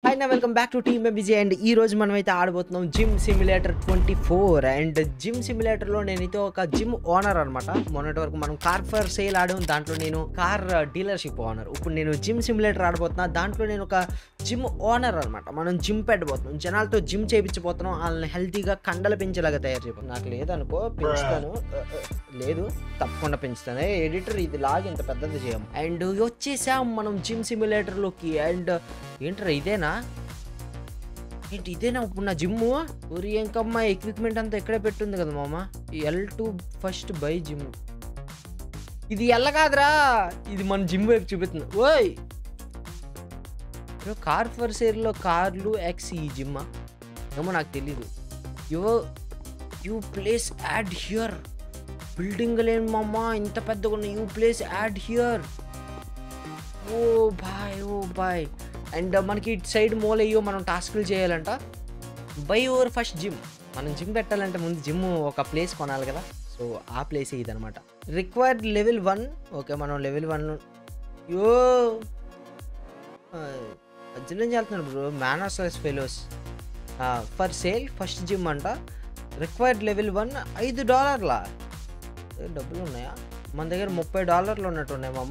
Hi, now welcome back to Team MBG and ఈ రోజు మనమైతే ఆడబోతున్నాం gym simulator 24 and gym simulator లో నేనైతే ఒక జిమ్ ఓనర్ అనమాట. మొన్నటి వరకు మనం కార్ ఫర్ సేల్ ఆడాం, దాంట్లో నేను కార్ డీలర్షిప్ ఓనర్. ఇప్పుడు నేను జిమ్ సిమ్యులేటర్ ఆడబోతున్నా, దాంట్లో నేను ఒక జిమ్ ఓనర్ అనమాట. మనం జిమ్ పెట్టబోతున్నాం, జనాలతో జిమ్ చేయించబోతున్నాం, వాళ్ళని హెల్తీగా కండలు పెంచేలాగా తయారు చేయబోతున్నాం. నాకు లేదనుకో పెంచుతాను, లేదు తప్పకుండా పెంచుతాను. ఎడిటర్ ఇది లాగ్ ఇంత పెద్దది చేయం. అండ్ వచ్చేసాం మనం జిమ్ సిమ్యులేటర్ లోకి. అండ్ ఏంట్రా ఇదేనా ఇప్పుడు నా జిమ్ ఊరి ఇంకమ్మా ఎక్విప్మెంట్ అంతా ఇక్కడే పెట్టుంది కదా మామ. L2 first by gym. ఇది ఎల్ల కాదురా, ఇది మన జిమ్ వైపు చూపిస్తుంది. ఓయ్ కార్ ఫర్ సేల్లో కార్లు ఎక్స్ ఈ జిమ్ ఏమో నాకు తెలీదు. You place ad here. Building లేని మామ ఇంత పెద్దగా ఉన్న. You place ad here. Oh boy. And మనకి ఇటు సైడ్ మూల అయ్యో మనం టాస్క్లు చేయాలంట. Buy over first gym. మనం జిమ్ పెట్టాలంటే ముందు జిమ్ ఒక ప్లేస్ కొనాలి కదా, సో ఆ ప్లేస్ ఇదనమాట. Required level 1. ఓకే మనం లెవెల్ 1 యో అర్జున్ చేస్తున్నాడు bro. Manners fellows for sale first gym అంట. Required level 1 $5. డబ్బులు ఉన్నాయా మన దగ్గర? $30 ఉన్నట్టు ఉన్నాయి మామ.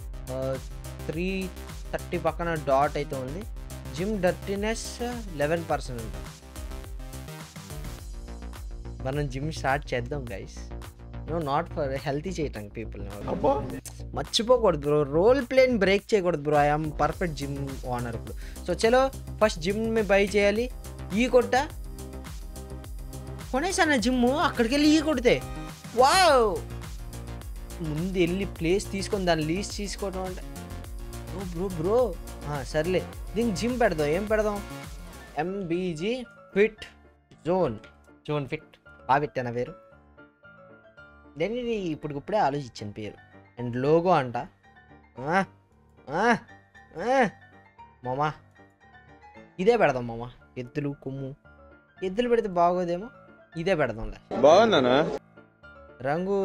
330 పక్కన డాట్ అయితే ఉంది. జిమ్ డర్టీనెస్ 11% ఉంటుంది. మనం జిమ్ స్టార్ట్ చేద్దాం గైస్. నాట్ ఫర్ హెల్తీ చేయటం పీపుల్. మర్చిపోకూడదు బ్రో, రోల్ ప్లేని బ్రేక్ చేయకూడదు bro. I'm perfect gym owner ఇప్పుడు. సో చలో ఫస్ట్ జిమ్ బై చేయాలి. ఈ కొట్ట కొనేసాను జిమ్, అక్కడికి వెళ్ళి ఈ కొడితే వావ్. ముందు వెళ్ళి ప్లేస్ తీసుకొని దాన్ని లీజ్ తీసుకోవడం అంటే బ్రో సర్లే. దీనికి జిమ్ పెడదాం. ఏం పెడదాం? MBG fit zone fit. బాగా పెట్టాను పేరు. నేను ఇప్పుడే ఆలోచించాను పేరు. అండ్ లోగో అంట మామా ఇదే పెడదాం మామా. ఎద్దులు కొమ్ము, ఎద్దులు పెడితే బాగోదేమో, ఇదే పెడదాంలే. బాగుందనా? రంగు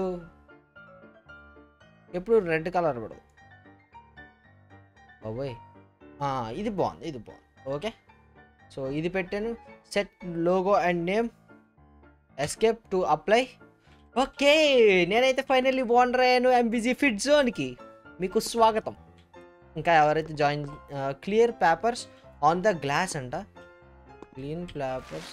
ఎప్పుడు రెడ్ కలర్ పడదు బాబోయ్. ఇది బాగుంది. ఓకే సో ఇది పెట్టాను. Set logo and name, escape to apply. Okay నేనైతే ఫైనల్లీ ఓనర్ అయ్యాను MBG ఫిట్ జోన్కి. మీకు స్వాగతం. ఇంకా ఎవరైతే join clear papers on the glass అంట. క్లీన్ పేపర్స్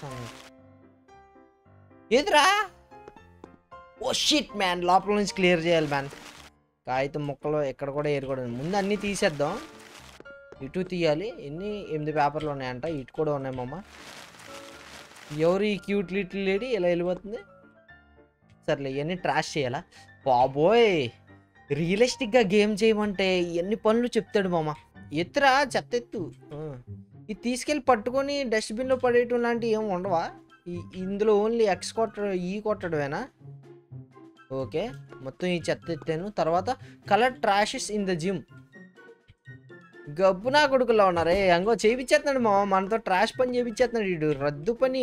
ఏదిరా? ఓ షిట్ మ్యాన్, లోపల నుంచి క్లియర్ చేయాలి మ్యాన్. కాగితం ముక్కలు ఎక్కడ కూడా ఏరుకోవడం. ముందు అన్నీ తీసేద్దాం. ఇటు తీయాలి. 8 పేపర్లు ఉన్నాయంట. ఇటు కూడా ఉన్నాయి మామ. ఎవరు ఈ క్యూట్ లిటిల్ లేడీ ఇలా వెళ్ళిపోతుంది? సర్లే ఇవన్నీ ట్రాష్ చేయాలా? బాబోయ్ రియలిస్టిక్గా గేమ్ చేయమంటే ఎన్ని పనులు చెప్తాడు మామ. ఎత్తురా చెత్త ఎత్తు. ఇది తీసుకెళ్ళి పట్టుకొని డస్ట్బిన్లో పడేయటం లాంటివి ఏమి ఉండవా? ఇందులో ఓన్లీ X కొట్టడమేనా? ఓకే మొత్తం ఈ చెత్త ఎత్తాను. తర్వాత colour trashes in the gym. గబ్బు నా కొడుకులా ఉన్నారే. అంగో చేయించేస్తున్నాడు మా మనతో ట్రాష్ పని చేయించేస్తున్నాడు వీడు. రద్దు పని.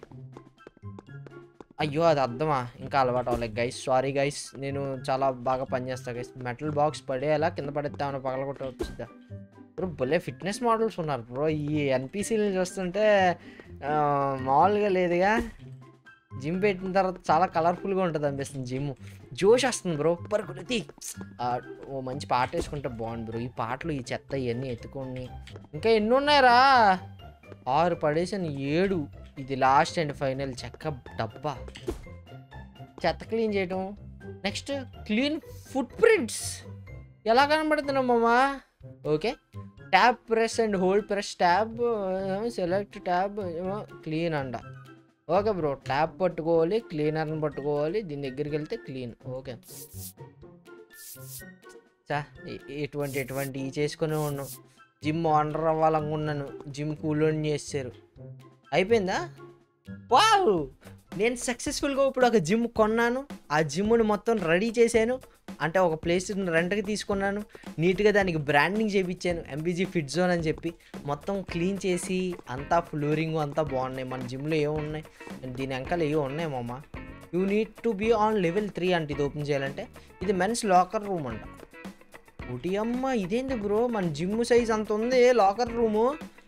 అయ్యో అది అర్థమా, ఇంకా అలవాటు అవ్వలేదు గైస్. సారీ గైస్, నేను చాలా బాగా పనిచేస్తాను గైస్. మెటల్ బాక్స్ పడేలా కింద పడేస్తామని పగలగొట్ట వచ్చిద్దా బ్రో. భలే ఫిట్నెస్ మోడల్స్ ఉన్నారు బ్రో. ఈ NPCని చూస్తుంటే మామూలుగా లేదుగా. జిమ్ పెట్టిన తర్వాత చాలా కలర్ఫుల్గా ఉంటుంది అనిపిస్తుంది జిమ్. జోష్ వస్తుంది బ్రో. పరుగులతి ఓ మంచి పాట వేసుకుంటే బాగుంది బ్రో. ఈ పాటలు ఈ చెత్త ఇవన్నీ ఎత్తుకొని ఇంకా ఎన్ని ఉన్నాయరా? 6 పడేసాను, 7. ఇది లాస్ట్ అండ్ ఫైనల్ చెక్క డబ్బా. చెత్త క్లీన్ చేయటం. Next clean footprints. ఎలా కనబడుతున్నాం మామా? Okay tab press and hold press tab, select tab, clean అండ. ఓకే బ్రో ట్యాప్ పట్టుకోవాలి, క్లీనర్ని పట్టుకోవాలి, దీని దగ్గరికి వెళ్తే క్లీన్. ఓకే ఎటువంటి చేసుకునే ఉన్నాం. జిమ్ ఓనర్ అవ్వాలనుకున్నాను, జిమ్ కూలోని చేశారు. అయిపోయిందా? వావ్ నేను సక్సెస్ఫుల్గా ఇప్పుడు ఒక జిమ్ కొన్నాను. ఆ జిమ్ని మొత్తం రెడీ చేశాను. అంటే ఒక ప్లేస్ రెంట్కి తీసుకున్నాను. నీట్గా దానికి బ్రాండింగ్ చేయించాను MBG ఫిట్ జోన్ అని చెప్పి. మొత్తం క్లీన్ చేసి అంతా ఫ్లోరింగ్ అంతా బాగున్నాయి. మన జిమ్లో ఏమున్నాయి, దీని వెనకాల ఏవో ఉన్నాయి మామ. You need to be on level 3 అంటే ఇది ఓపెన్ చేయాలంటే. ఇది మెన్స్ లాకర్ రూమ్ అంట. ఒకటి అమ్మ ఇదేంటి బ్రో, మన జిమ్ సైజ్ అంత ఉంది లాకర్ రూము.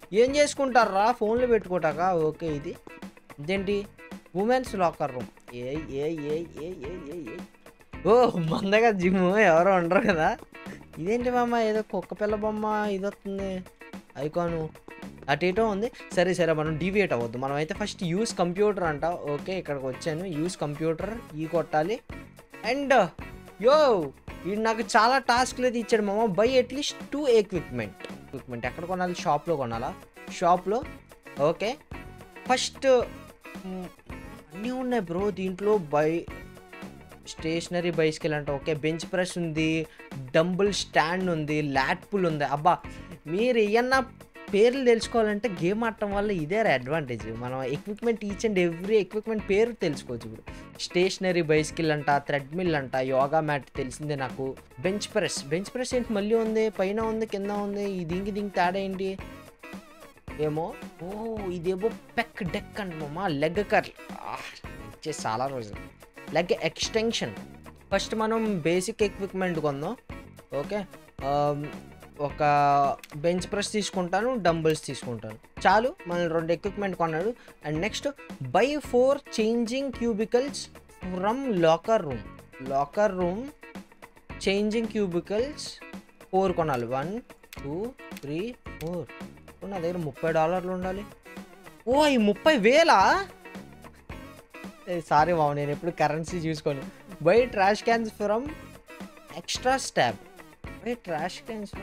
ఏం చేసుకుంటారా ఫోన్లు పెట్టుకోటాక? ఓకే, ఇదేంటి ఉమెన్స్ లాకర్ రూమ్. ఏ ఏ ఏ ఏ ఏ ఏ ఏ ఓ మందగా జిమ్ ఎవరో ఉండరు కదా. ఇదేంటి మామ, ఏదో కుక్క పిల్ల బొమ్మ ఇది వస్తుంది ఐకాను అటు ఇటో ఉంది. సరే సరే, మనం డీవియేట్ అవ్వద్దు. మనం అయితే ఫస్ట్ యూస్ కంప్యూటర్ అంట. ఓకే, ఇక్కడికి వచ్చాను. యూస్ కంప్యూటర్ కొట్టాలి. అండ్ వీడు నాకు చాలా టాస్క్లు అయితే ఇచ్చాడు మామ. Buy at least 2 equipment. ఎక్కడ కొనాలి? షాప్లో కొనాలా? షాప్లో. ఓకే, ఫస్ట్ అన్నీ ఉన్నాయి బ్రో దీంట్లో. స్టేషనరీ బైస్కిల్ అంట. ఓకే, బెంచ్ ప్రెస్ ఉంది, డంబుల్ స్టాండ్ ఉంది, లాట్ పుల్ ఉంది. అబ్బా, మీరు ఏమన్నా పేర్లు తెలుసుకోవాలంటే గేమ్ ఆడటం వల్ల ఇదే అడ్వాంటేజ్. మనం equipment each and every equipment పేరు తెలుసుకోవచ్చు. ఇప్పుడు స్టేషనరీ బైస్కిల్ అంట, థ్రెడ్మిల్ అంట, యోగా మ్యాట్ తెలిసిందే నాకు. బెంచ్ ప్రెస్ ఏంటి మళ్ళీ ఉంది? పైన ఉంది, కింద ఉంది. దీనికి తేడా ఏంటి ఏమో. ఇదేమో పెక్ డెక్ అంటమా. లెగ్ కర్ల్ వచ్చేసి చాలా రోజులు. Leg extension. ఫస్ట్ మనం బేసిక్ ఎక్విప్మెంట్ కొందాం. ఓకే, ఒక బెంచ్ ప్రెస్ తీసుకుంటాను, డంబుల్స్ తీసుకుంటాను, చాలు. మనం 2 ఎక్విప్మెంట్ కొన్నాడు. And next buy 4 changing cubicles from locker room. Changing cubicles 4 కొనాలి. 1 2 3 4. నా దగ్గర $30 ఉండాలి. ఈ 30,000? సారీ మామ, నేను ఎప్పుడు కరెన్సీ చూసుకోను. Buy trash cans from extra stop. Trash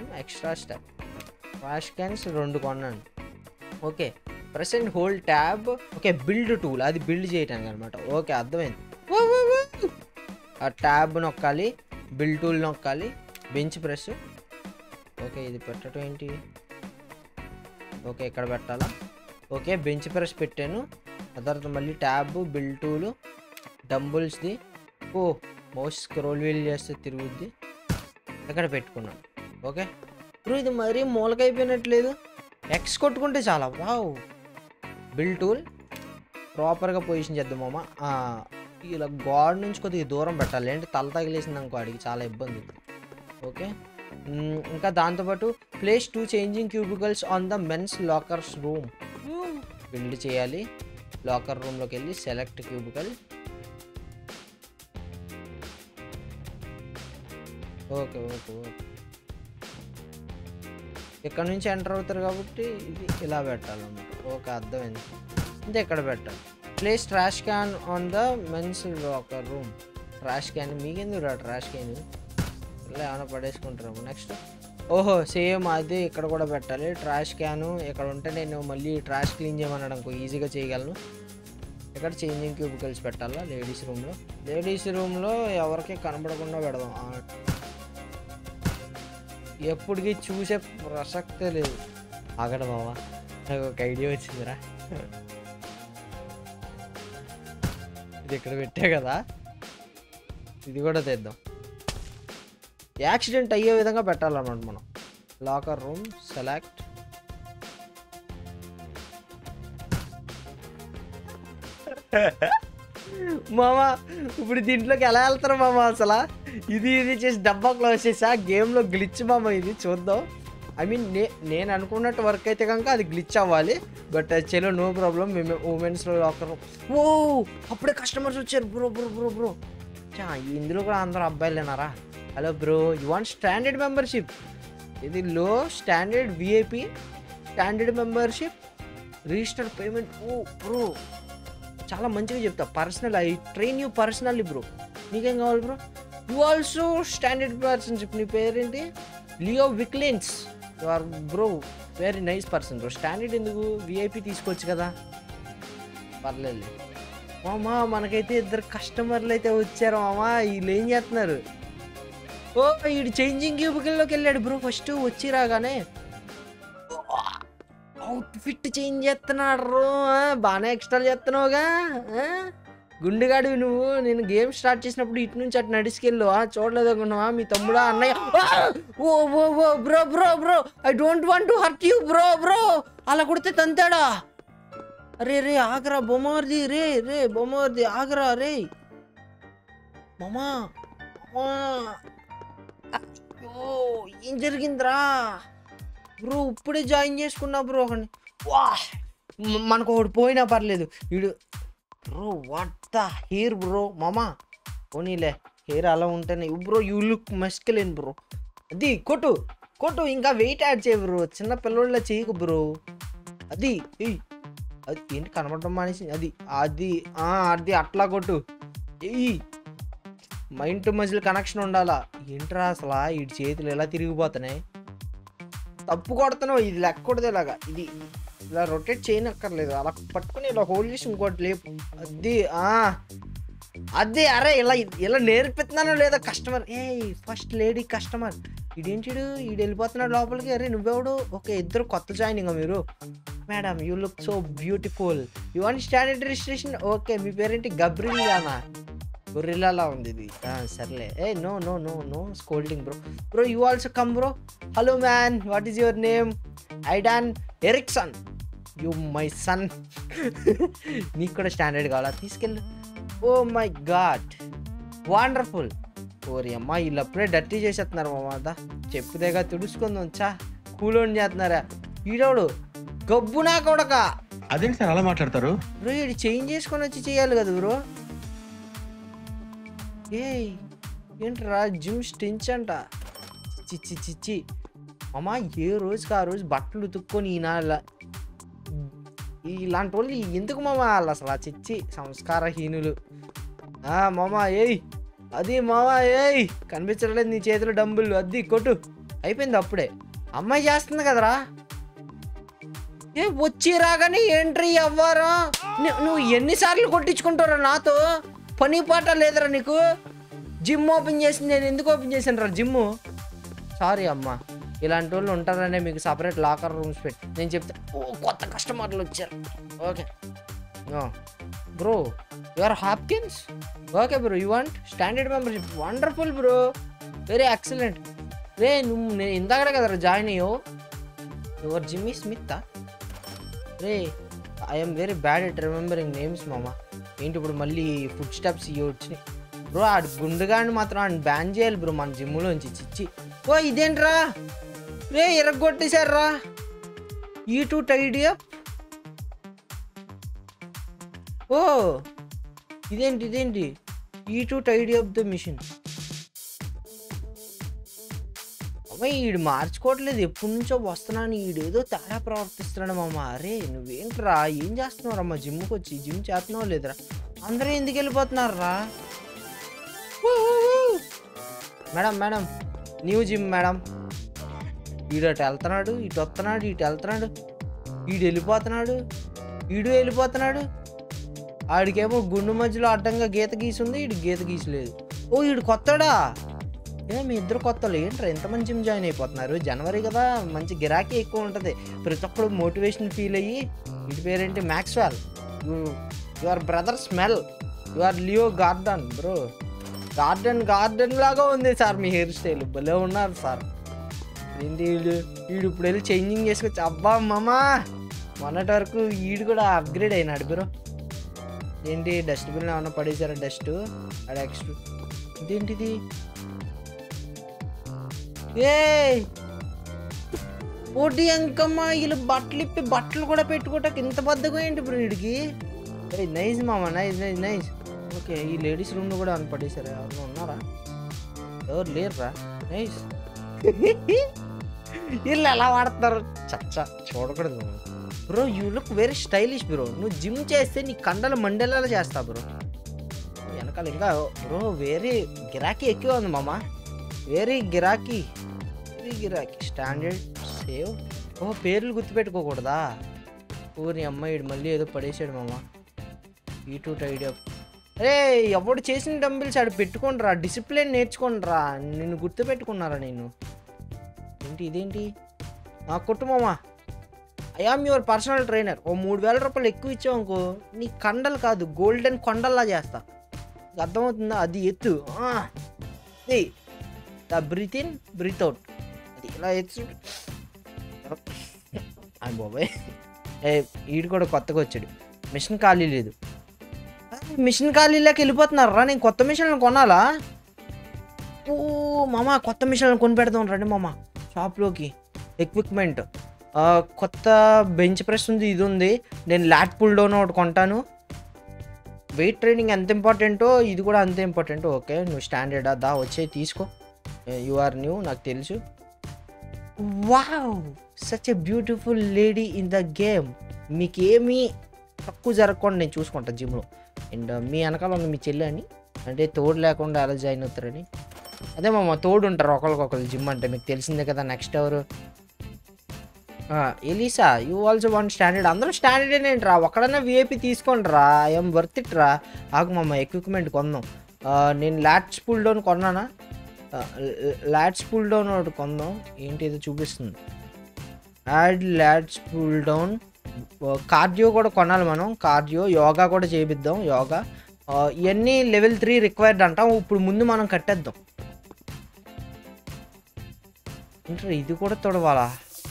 cans 2 కొన్నాను. Okay, press and hold tab. Okay, build tool, అది బిల్డ్ చేయటానికి అనమాట. ఓకే, అర్థమైంది. ఆ ట్యాబ్ నొక్కాలి, బిల్డ్ టూల్ నొక్కాలి, బెంచ్ ప్రెస్. ఓకే, ఇది పెట్టడం ఏంటి? ఓకే, ఇక్కడ పెట్టాలా? ఓకే, బెంచ్ ప్రెస్ పెట్టాను. ఆ తర్వాత మళ్ళీ ట్యాబ్, బిల్డ్ టూలు, డంబుల్స్ది. మౌస్ స్క్రోల్ వీల్ చేస్తే తిరుగుద్ది. ఎక్కడ పెట్టుకున్నాను. ఓకే, ఇప్పుడు ఇది మరీ మూలకైపోయినట్లేదు. ఎక్స్ కొట్టుకుంటే చాలా. వావ్, బిల్డ్ టూల్ ప్రాపర్గా పొజిషన్ చేద్దాం మామ. ఇలా గాడ్ నుంచి కొద్దిగా దూరం పెట్టాలి, ఏంటి తల తగిలేసింది అనుకో అడిగి చాలా ఇబ్బంది. ఓకే, ఇంకా దాంతోపాటు place 2 changing cubicles on the men's lockers room. Build చేయాలి. లాకర్ రూమ్లోకి వెళ్ళి సెలెక్ట్ క్యూబికల్. ఓకే, ఇక్కడ నుంచి ఎంటర్ అవుతారు కాబట్టి ఇది ఇలా పెట్టాలన్నమాట. ఓకే, అర్థమైంది. ఇది ఎక్కడ పెట్టాలి? Place trash can on the men's locker room. Trash can మీకెందుకు ట్రాష్ క్యాన్? ఇలా ఏమైనా పడేసుకుంటారు. నెక్స్ట్ సేమ్ అది ఇక్కడ కూడా పెట్టాలి. ట్రాష్ క్యాను ఇక్కడ ఉంటే నేను మళ్ళీ ట్రాష్ క్లీన్ చేయమనడం ఈజీగా చేయగలను. ఇక్కడ చేంజింగ్ క్యూబికల్స్ పెట్టాలా లేడీస్ రూమ్లో ఎవరికి కనబడకుండా పెడదాం. ఎప్పటికీ చూసే ప్రసక్తే లేదు. అక్కడ బావా, నాకు ఒక ఐడియా వచ్చిందిరా. ఇది ఇక్కడ పెట్టా కదా, ఇది కూడా తెద్దాం. యాక్సిడెంట్ అయ్యే విధంగా పెట్టాలన్నమాట మనం. Locker room select. మామా, ఇప్పుడు దీంట్లోకి ఎలా వెళ్తారు మామ అసలు? ఇది చేసి డబ్బా క్లోజ్ చేసా. గేమ్లో గ్లిచ్ మామ, ఇది చూద్దాం. ఐ మీన్ నేను అనుకున్నట్టు వర్క్ అయితే కనుక అది గ్లిచ్ అవ్వాలి. బట్ చలో, నో ప్రాబ్లం. మేము ఉమెన్స్లో లాకర్. అప్పుడే కస్టమర్స్ వచ్చారు. బ్రో ఇందులో కూడా అందరూ అబ్బాయిలేనారా? Hello bro, you want standard membership? ఇది low standard VIP standard membership register payment. Bro చాలా మంచిగా చెప్తా. Personal, I train you personally bro. నీకేం కావాలి బ్రో? యూ ఆల్సో స్టాండర్డ్ పర్సన్షిప్. నీ పేరేంటి? లియో విక్లెన్స్. You are bro very nice person bro. Standard ఎందుకు? విఐపి తీసుకోవచ్చు కదా. పర్లేదు మామా. మనకైతే 2 కస్టమర్లు అయితే వచ్చారు మామా. వీళ్ళు ఏం చేస్తున్నారు? వీడు చేంజింగ్ క్యూబికల్లోకి వెళ్ళాడు బ్రో. ఫస్ట్ వచ్చి రాగానే అవుట్ఫిట్ చేంజ్ చేస్తున్నాడు. బాగానే ఎక్స్ట్రా చేస్తున్నావుగా గుండెగాడివి నువ్వు. నేను గేమ్ స్టార్ట్ చేసినప్పుడు ఇటు నుంచి అటు నడిచికెళ్ళు. చూడలేదు అనుకున్నావా మీ తమ్ముడా అన్నయ్య? Bro I don't want to hurt you bro. అలా కొడితే తంతాడా? రే ఆగరా బొమ్మర్ది. రే బొమ్మర్ది ఆగరా. రే మామా, ఏం జరిగిందిరా? బ్రో ఇప్పుడే జాయిన్ చేసుకున్నా బ్రో ఒకడిని. వా మనకు ఒకటి పోయినా పర్లేదు వీడు. Bro what the hair bro మామా. పోనీలే హెయిర్ అలా ఉంటేనే bro you look masculine bro. అది కొట్టు కొట్టు ఇంకా వెయిట్ యాడ్ చేయ బ్రో. చిన్న పిల్లోళ్ళ చేయకు బ్రో. అది అది ఏంటి కనబడడం మానేసి. అది అది అది అట్లా కొట్టు. మైండ్ టు మజిల్ కనెక్షన్ ఉండాలా. ఏంట్రా అసలు ఈ చేతులు ఎలా తిరిగిపోతున్నాయి. తప్పు కొడుతున్నావు. ఇది లెక్కకూడదు ఇలాగా. ఇది ఇలా రొటేట్ చేయనక్కర్లేదు. అలా పట్టుకుని ఇలా హోల్డ్ చేసి ఇంకోటి లేపు. అది అదే అరే ఇలా ఇలా నేర్పిస్తున్నానో లేదా కస్టమర్. First lady customer. ఈడేంటిడు ఈడు వెళ్ళిపోతున్నాడు లోపలికి. అరే నువ్వెవడు. ఓకే ఇద్దరు కొత్త జాయినింగ్ మీరు. Madam you look so beautiful. You want standard registration. Okay మీ పేరేంటి. గబ్రిల్లానా. గొర్రెలాలా ఉంది ఇది. సర్లే. No no no no scolding bro. Bro you also come bro. Hello man what is your name. Aidan Erickson. You my son. నీకు కూడా standard కావాలా తీసుకెళ్ళు. Oh my god wonderful. ఓరి అమ్మ వీళ్ళు అప్పుడే డర్టీ చేసేస్తున్నారు మామ. చెప్పుదేగా తుడుచుకుందాం. చా కూలోని చేస్తున్నారా. ఈడోడు గబ్బునా కొడక. అదేంటి సార్ అలా మాట్లాడతారు. బ్రో ఇది చేంజ్ చేసుకొని వచ్చి చేయాలి కదా బ్రో. ఏంట్రా జిమ్ స్టించ్ అంట. చిచ్చి చిచ్చి మామ ఏ రోజుకి ఆ రోజు బట్టలు ఉతుక్కొని ఇలాంటి వాళ్ళు ఎందుకు మామ వాళ్ళు అసలు ఆ చిచ్చి సంస్కారహీనులు. మామ అది మామ కనిపించలేదు నీ చేతిలో డంబులు. అది కొట్టు. అయిపోయింది అప్పుడే. అమ్మాయి చేస్తుంది కదరా. వచ్చి రాగానే ఎంట్రీ అవ్వరా. నువ్వు ఎన్నిసార్లు కొట్టించుకుంటారా నాతో. పని పాట లేదురా నీకు. జిమ్ ఓపెన్ చేసింది నేను ఎందుకు ఓపెన్ చేశాను రా జిమ్. సారీ అమ్మా. ఇలాంటి వాళ్ళు ఉంటారనే మీకు సపరేట్ లాకర్ రూమ్స్ పెట్టి నేను చెప్తా. కొత్త కస్టమర్లు వచ్చారు. Okay bro you are Hopkins. Okay bro you want standard membership. Wonderful bro very excellent. రే నువ్వు నేను ఇందాకడే కదరా జాయిన్ అయ్యావు. Your Jimmy Smith. రే I'm very bad at remembering names మామ. ఏంటి ఇప్పుడు మళ్ళీ ఫుడ్ స్టెప్స్ వచ్చినాయి బ్రో. ఆడు గుండుగాడిని మాత్రం ఆయన బ్యాన్ చేయాలి బ్రో మన జిమ్లోంచి. చిచ్చి ఇదేంట్రా రే ఇరగొట్టేశారా. ఈ2 టైడ్ అప్. ఇదేంటి ఈ2 టైడ్ అప్ ద మిషన్. అమ్మాయి ఈడు మార్చుకోవట్లేదు. ఎప్పటి నుంచో వస్తున్నాను ఈడేదో తేడా ప్రవర్తిస్తున్నాడు మామ. అరే నువ్వేంట్రా ఏం చేస్తున్నారమ్మా జిమ్కి వచ్చి. జిమ్ చేస్తున్నావు లేదురా. అందరూ ఎందుకు వెళ్ళిపోతున్నారా. Madam new gym madam. ఈడు అటు వెళ్తున్నాడు ఇటు వస్తున్నాడు ఇటు వెళ్తున్నాడు. ఈడు వెళ్ళిపోతున్నాడు. ఆడికేమో గుండు మధ్యలో అడ్డంగా గీత గీసుంది. ఈడు గీత గీసలేదు. ఈడు కొత్తడా. మీ ఇద్దరు కొత్తలు ఏంట్రా ఎంతమంది జిమ్ జాయిన్ అయిపోతున్నారు. జనవరి కదా మంచి గిరాకీ ఎక్కువ ఉంటుంది. ప్రతి ఒక్కరు మోటివేషన్ ఫీల్ అయ్యి. వీటి పేరేంటి Maxwell. Your brother smell. Your Leo Gordon bro. Garden లాగా ఉంది సార్ మీ హెయిర్ స్టైల్. భలే ఉన్నారు సార్. ఏంటి వీడు ఇప్పుడు వెళ్ళి చేంజింగ్ చేసుకొచ్చి. అబ్బా మామా మొన్నటి వరకు వీడు కూడా అప్గ్రేడ్ అయినాడు బ్రో. ఏంటి డస్ట్బిన్ ఏమన్నా పడేసారా డస్ట్. అది ఎక్స్ట్రా ఇదేంటిది. పోటీ అంకమ్మ వీళ్ళు బట్టలు ఇప్పి బట్టలు కూడా పెట్టుకోవటానికి ఇంత బద్దగా ఏంటి బ్రో వీడికి. నైస్ మామ నైస్. ఓకే ఈ లేడీస్ రూమ్లో కూడా అని పడేసారా. ఎవరు ఉన్నారా. ఎవరు లేరురా. నైస్. వీళ్ళు ఎలా వాడుతున్నారు. చచ్చా చూడకూడదు bro. You look very stylish bro. నువ్వు జిమ్ చేస్తే నీ కండలు మండేలా చేస్తా బ్రో. వెనకాల ఇంకా బ్రో వెరీ గిరాకీ ఎక్కువ ఉంది మామ. వెరీ గిరాకీ స్టాండర్డ్ సేవ్. పేర్లు గుర్తుపెట్టుకోకూడదా. ఊరి అమ్మాయి మళ్ళీ ఏదో పడేసాడు మామ. ఈ2 టైడ్ అప్. అరే ఎవడు చేసిన డంబిల్స్ ఆడు పెట్టుకోండిరా. డిసిప్లిన్ నేర్చుకోండిరా. నిన్ను గుర్తుపెట్టుకున్నారా నేను. ఇదేంటి కొట్టు మామ. I am your personal trainer. 3,000 రూపాయలు ఎక్కువ ఇచ్చావు అనుకో నీ కండలు కాదు గోల్డెన్ కొండల్లా చేస్తా. అర్థమవుతుందా. అది ఎత్తు. Breathe in breathe out. అది ఇలా ఎత్తు. బాబాయ్ వీడు కూడా కొత్తగా వచ్చాడు. మిషన్ ఖాళీ లేదు. మిషన్ ఖాళీలోకి వెళ్ళిపోతున్నారా. నేను కొత్త మిషన్లు కొనాలా. మామ కొత్త మిషన్లు కొని పెడదాం రండి మామ షాప్లోకి. ఎక్విప్మెంట్ కొత్త బెంచ్ ప్రెస్ ఉంది, ఇది ఉంది. నేను లాట్ పుల్ డౌన్ ఒకటి కొంటాను. వెయిట్ ట్రైనింగ్ ఎంత ఇంపార్టెంటో ఇది కూడా అంతే ఇంపార్టెంట్. ఓకే నువ్వు స్టాండర్డా దా వచ్చే తీసుకో. యు ఆర్ న్యూ నాకు తెలుసు. Wow such a beautiful lady in the game. మీకేమీ తక్కువ జరగకుండా నేను చూసుకుంటాను జిమ్లో. అండ్ మీ వెనకాల ఉన్న మీ చెల్లి అని అంటే తోడు లేకుండా ఎలా జాయిన్ అవుతారని. అదే మామ తోడు ఉంటారు ఒకరికొకరు జిమ్ అంటే మీకు తెలిసిందే కదా. నెక్స్ట్ ఎవరు Elisa you also one standard. అందరూ స్టాండర్డ్ ఏంటి రా, ఒక్కడన్నా విఐపి తీసుకోండి రా, ఏం వర్త్ ఇట్ రా. ఆకు మామ ఎక్విప్మెంట్ కొందాం. నేను లాట్స్ పుల్ డౌన్ కొన్నానా, లాట్స్ పుల్ డౌన్ ఒకటి కొందాం. ఏంటి ఏదో చూపిస్తుంది, ad lats pull down. Cardio కూడా కొనాలి మనం, కార్డియో. యోగా కూడా చేపిద్దాం, యోగా. ఇవన్నీ లెవెల్ 3 రిక్వైర్డ్ అంటాం. ఇప్పుడు ముందు మనం కట్టేద్దాం. ఏంటి ఇది కూడా తొడవాలా,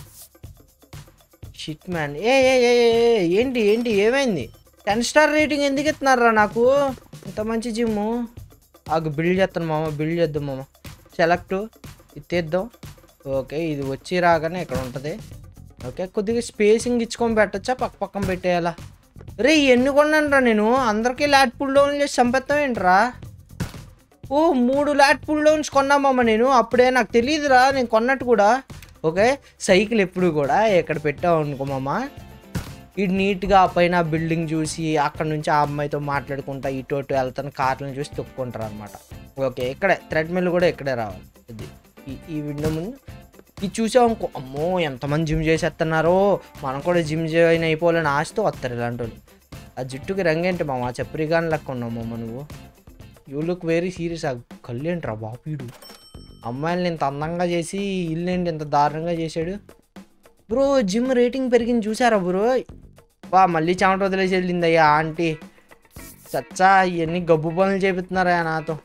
షిట్ మ్యాన్. ఏంటి ఏంటి ఏమైంది? 10 స్టార్ రేటింగ్ ఎందుకు ఇస్తున్నారా నాకు? ఇంత మంచి జిమ్ము. ఆగు బిల్డ్ చేస్తాను మామ, బిల్డ్ చేద్దాం మామ. సెలెక్ట్ ఇది తీద్దాం. ఓకే ఇది వచ్చి రాగానే ఇక్కడ ఉంటుంది. ఓకే కొద్దిగా స్పేసింగ్ ఇచ్చుకొని పెట్టచ్చా, పక్క పక్కన పెట్టేయాలా? రే ఎన్ని కొన్నాను రా నేను, అందరికీ లాట్ పుల్ డౌన్ చేసి చంపేస్తాం ఏంట్రా? ఓ 3 లాట్ పుల్ డౌన్స్ కొన్నామమ్మ నేను, అప్పుడే నాకు తెలియదురా నేను కొన్నట్టు కూడా. ఓకే సైకిల్ ఎప్పుడు కూడా ఎక్కడ పెట్టావు అనుకోమమ్మ, ఇటు నీట్గా పైన బిల్డింగ్ చూసి అక్కడ నుంచి ఆ అమ్మాయితో మాట్లాడుకుంటా ఇటు అటు వెళ్తాను, కార్లను చూసి తొక్కుంటారు అనమాట. ఓకే ఇక్కడే థ్రెడ్మిల్ కూడా ఇక్కడే రావాలి. ఇది ఈ విండో ముందు ఇది చూసాం అనుకో, అమ్మో ఎంతమంది జిమ్ చేసేస్తున్నారో, మనం కూడా జిమ్ జాయిన్ అయిపోవాలని ఆశతో వస్తారు ఇలాంటి వాళ్ళు. ఆ జుట్టుకి రంగేంటి మామ, చప్రిగాని లెక్క ఉన్నామమ్మ నువ్వు. You look very serious. ఆ కళ్ళు ఏంట్రా బాపీడు, అమ్మాయిల్ని ఇంత అందంగా చేసి ఇల్లేంటి ఇంత దారుణంగా చేశాడు. బ్రో జిమ్ రేటింగ్ పెరిగింది చూసారా బ్రో? మళ్ళీ చెమట వదిలేసి వెళ్ళింది అయ్యా ఆంటీ. చచ్చా ఇవన్నీ గబ్బు పనులు చేపిస్తున్నారా నాతో.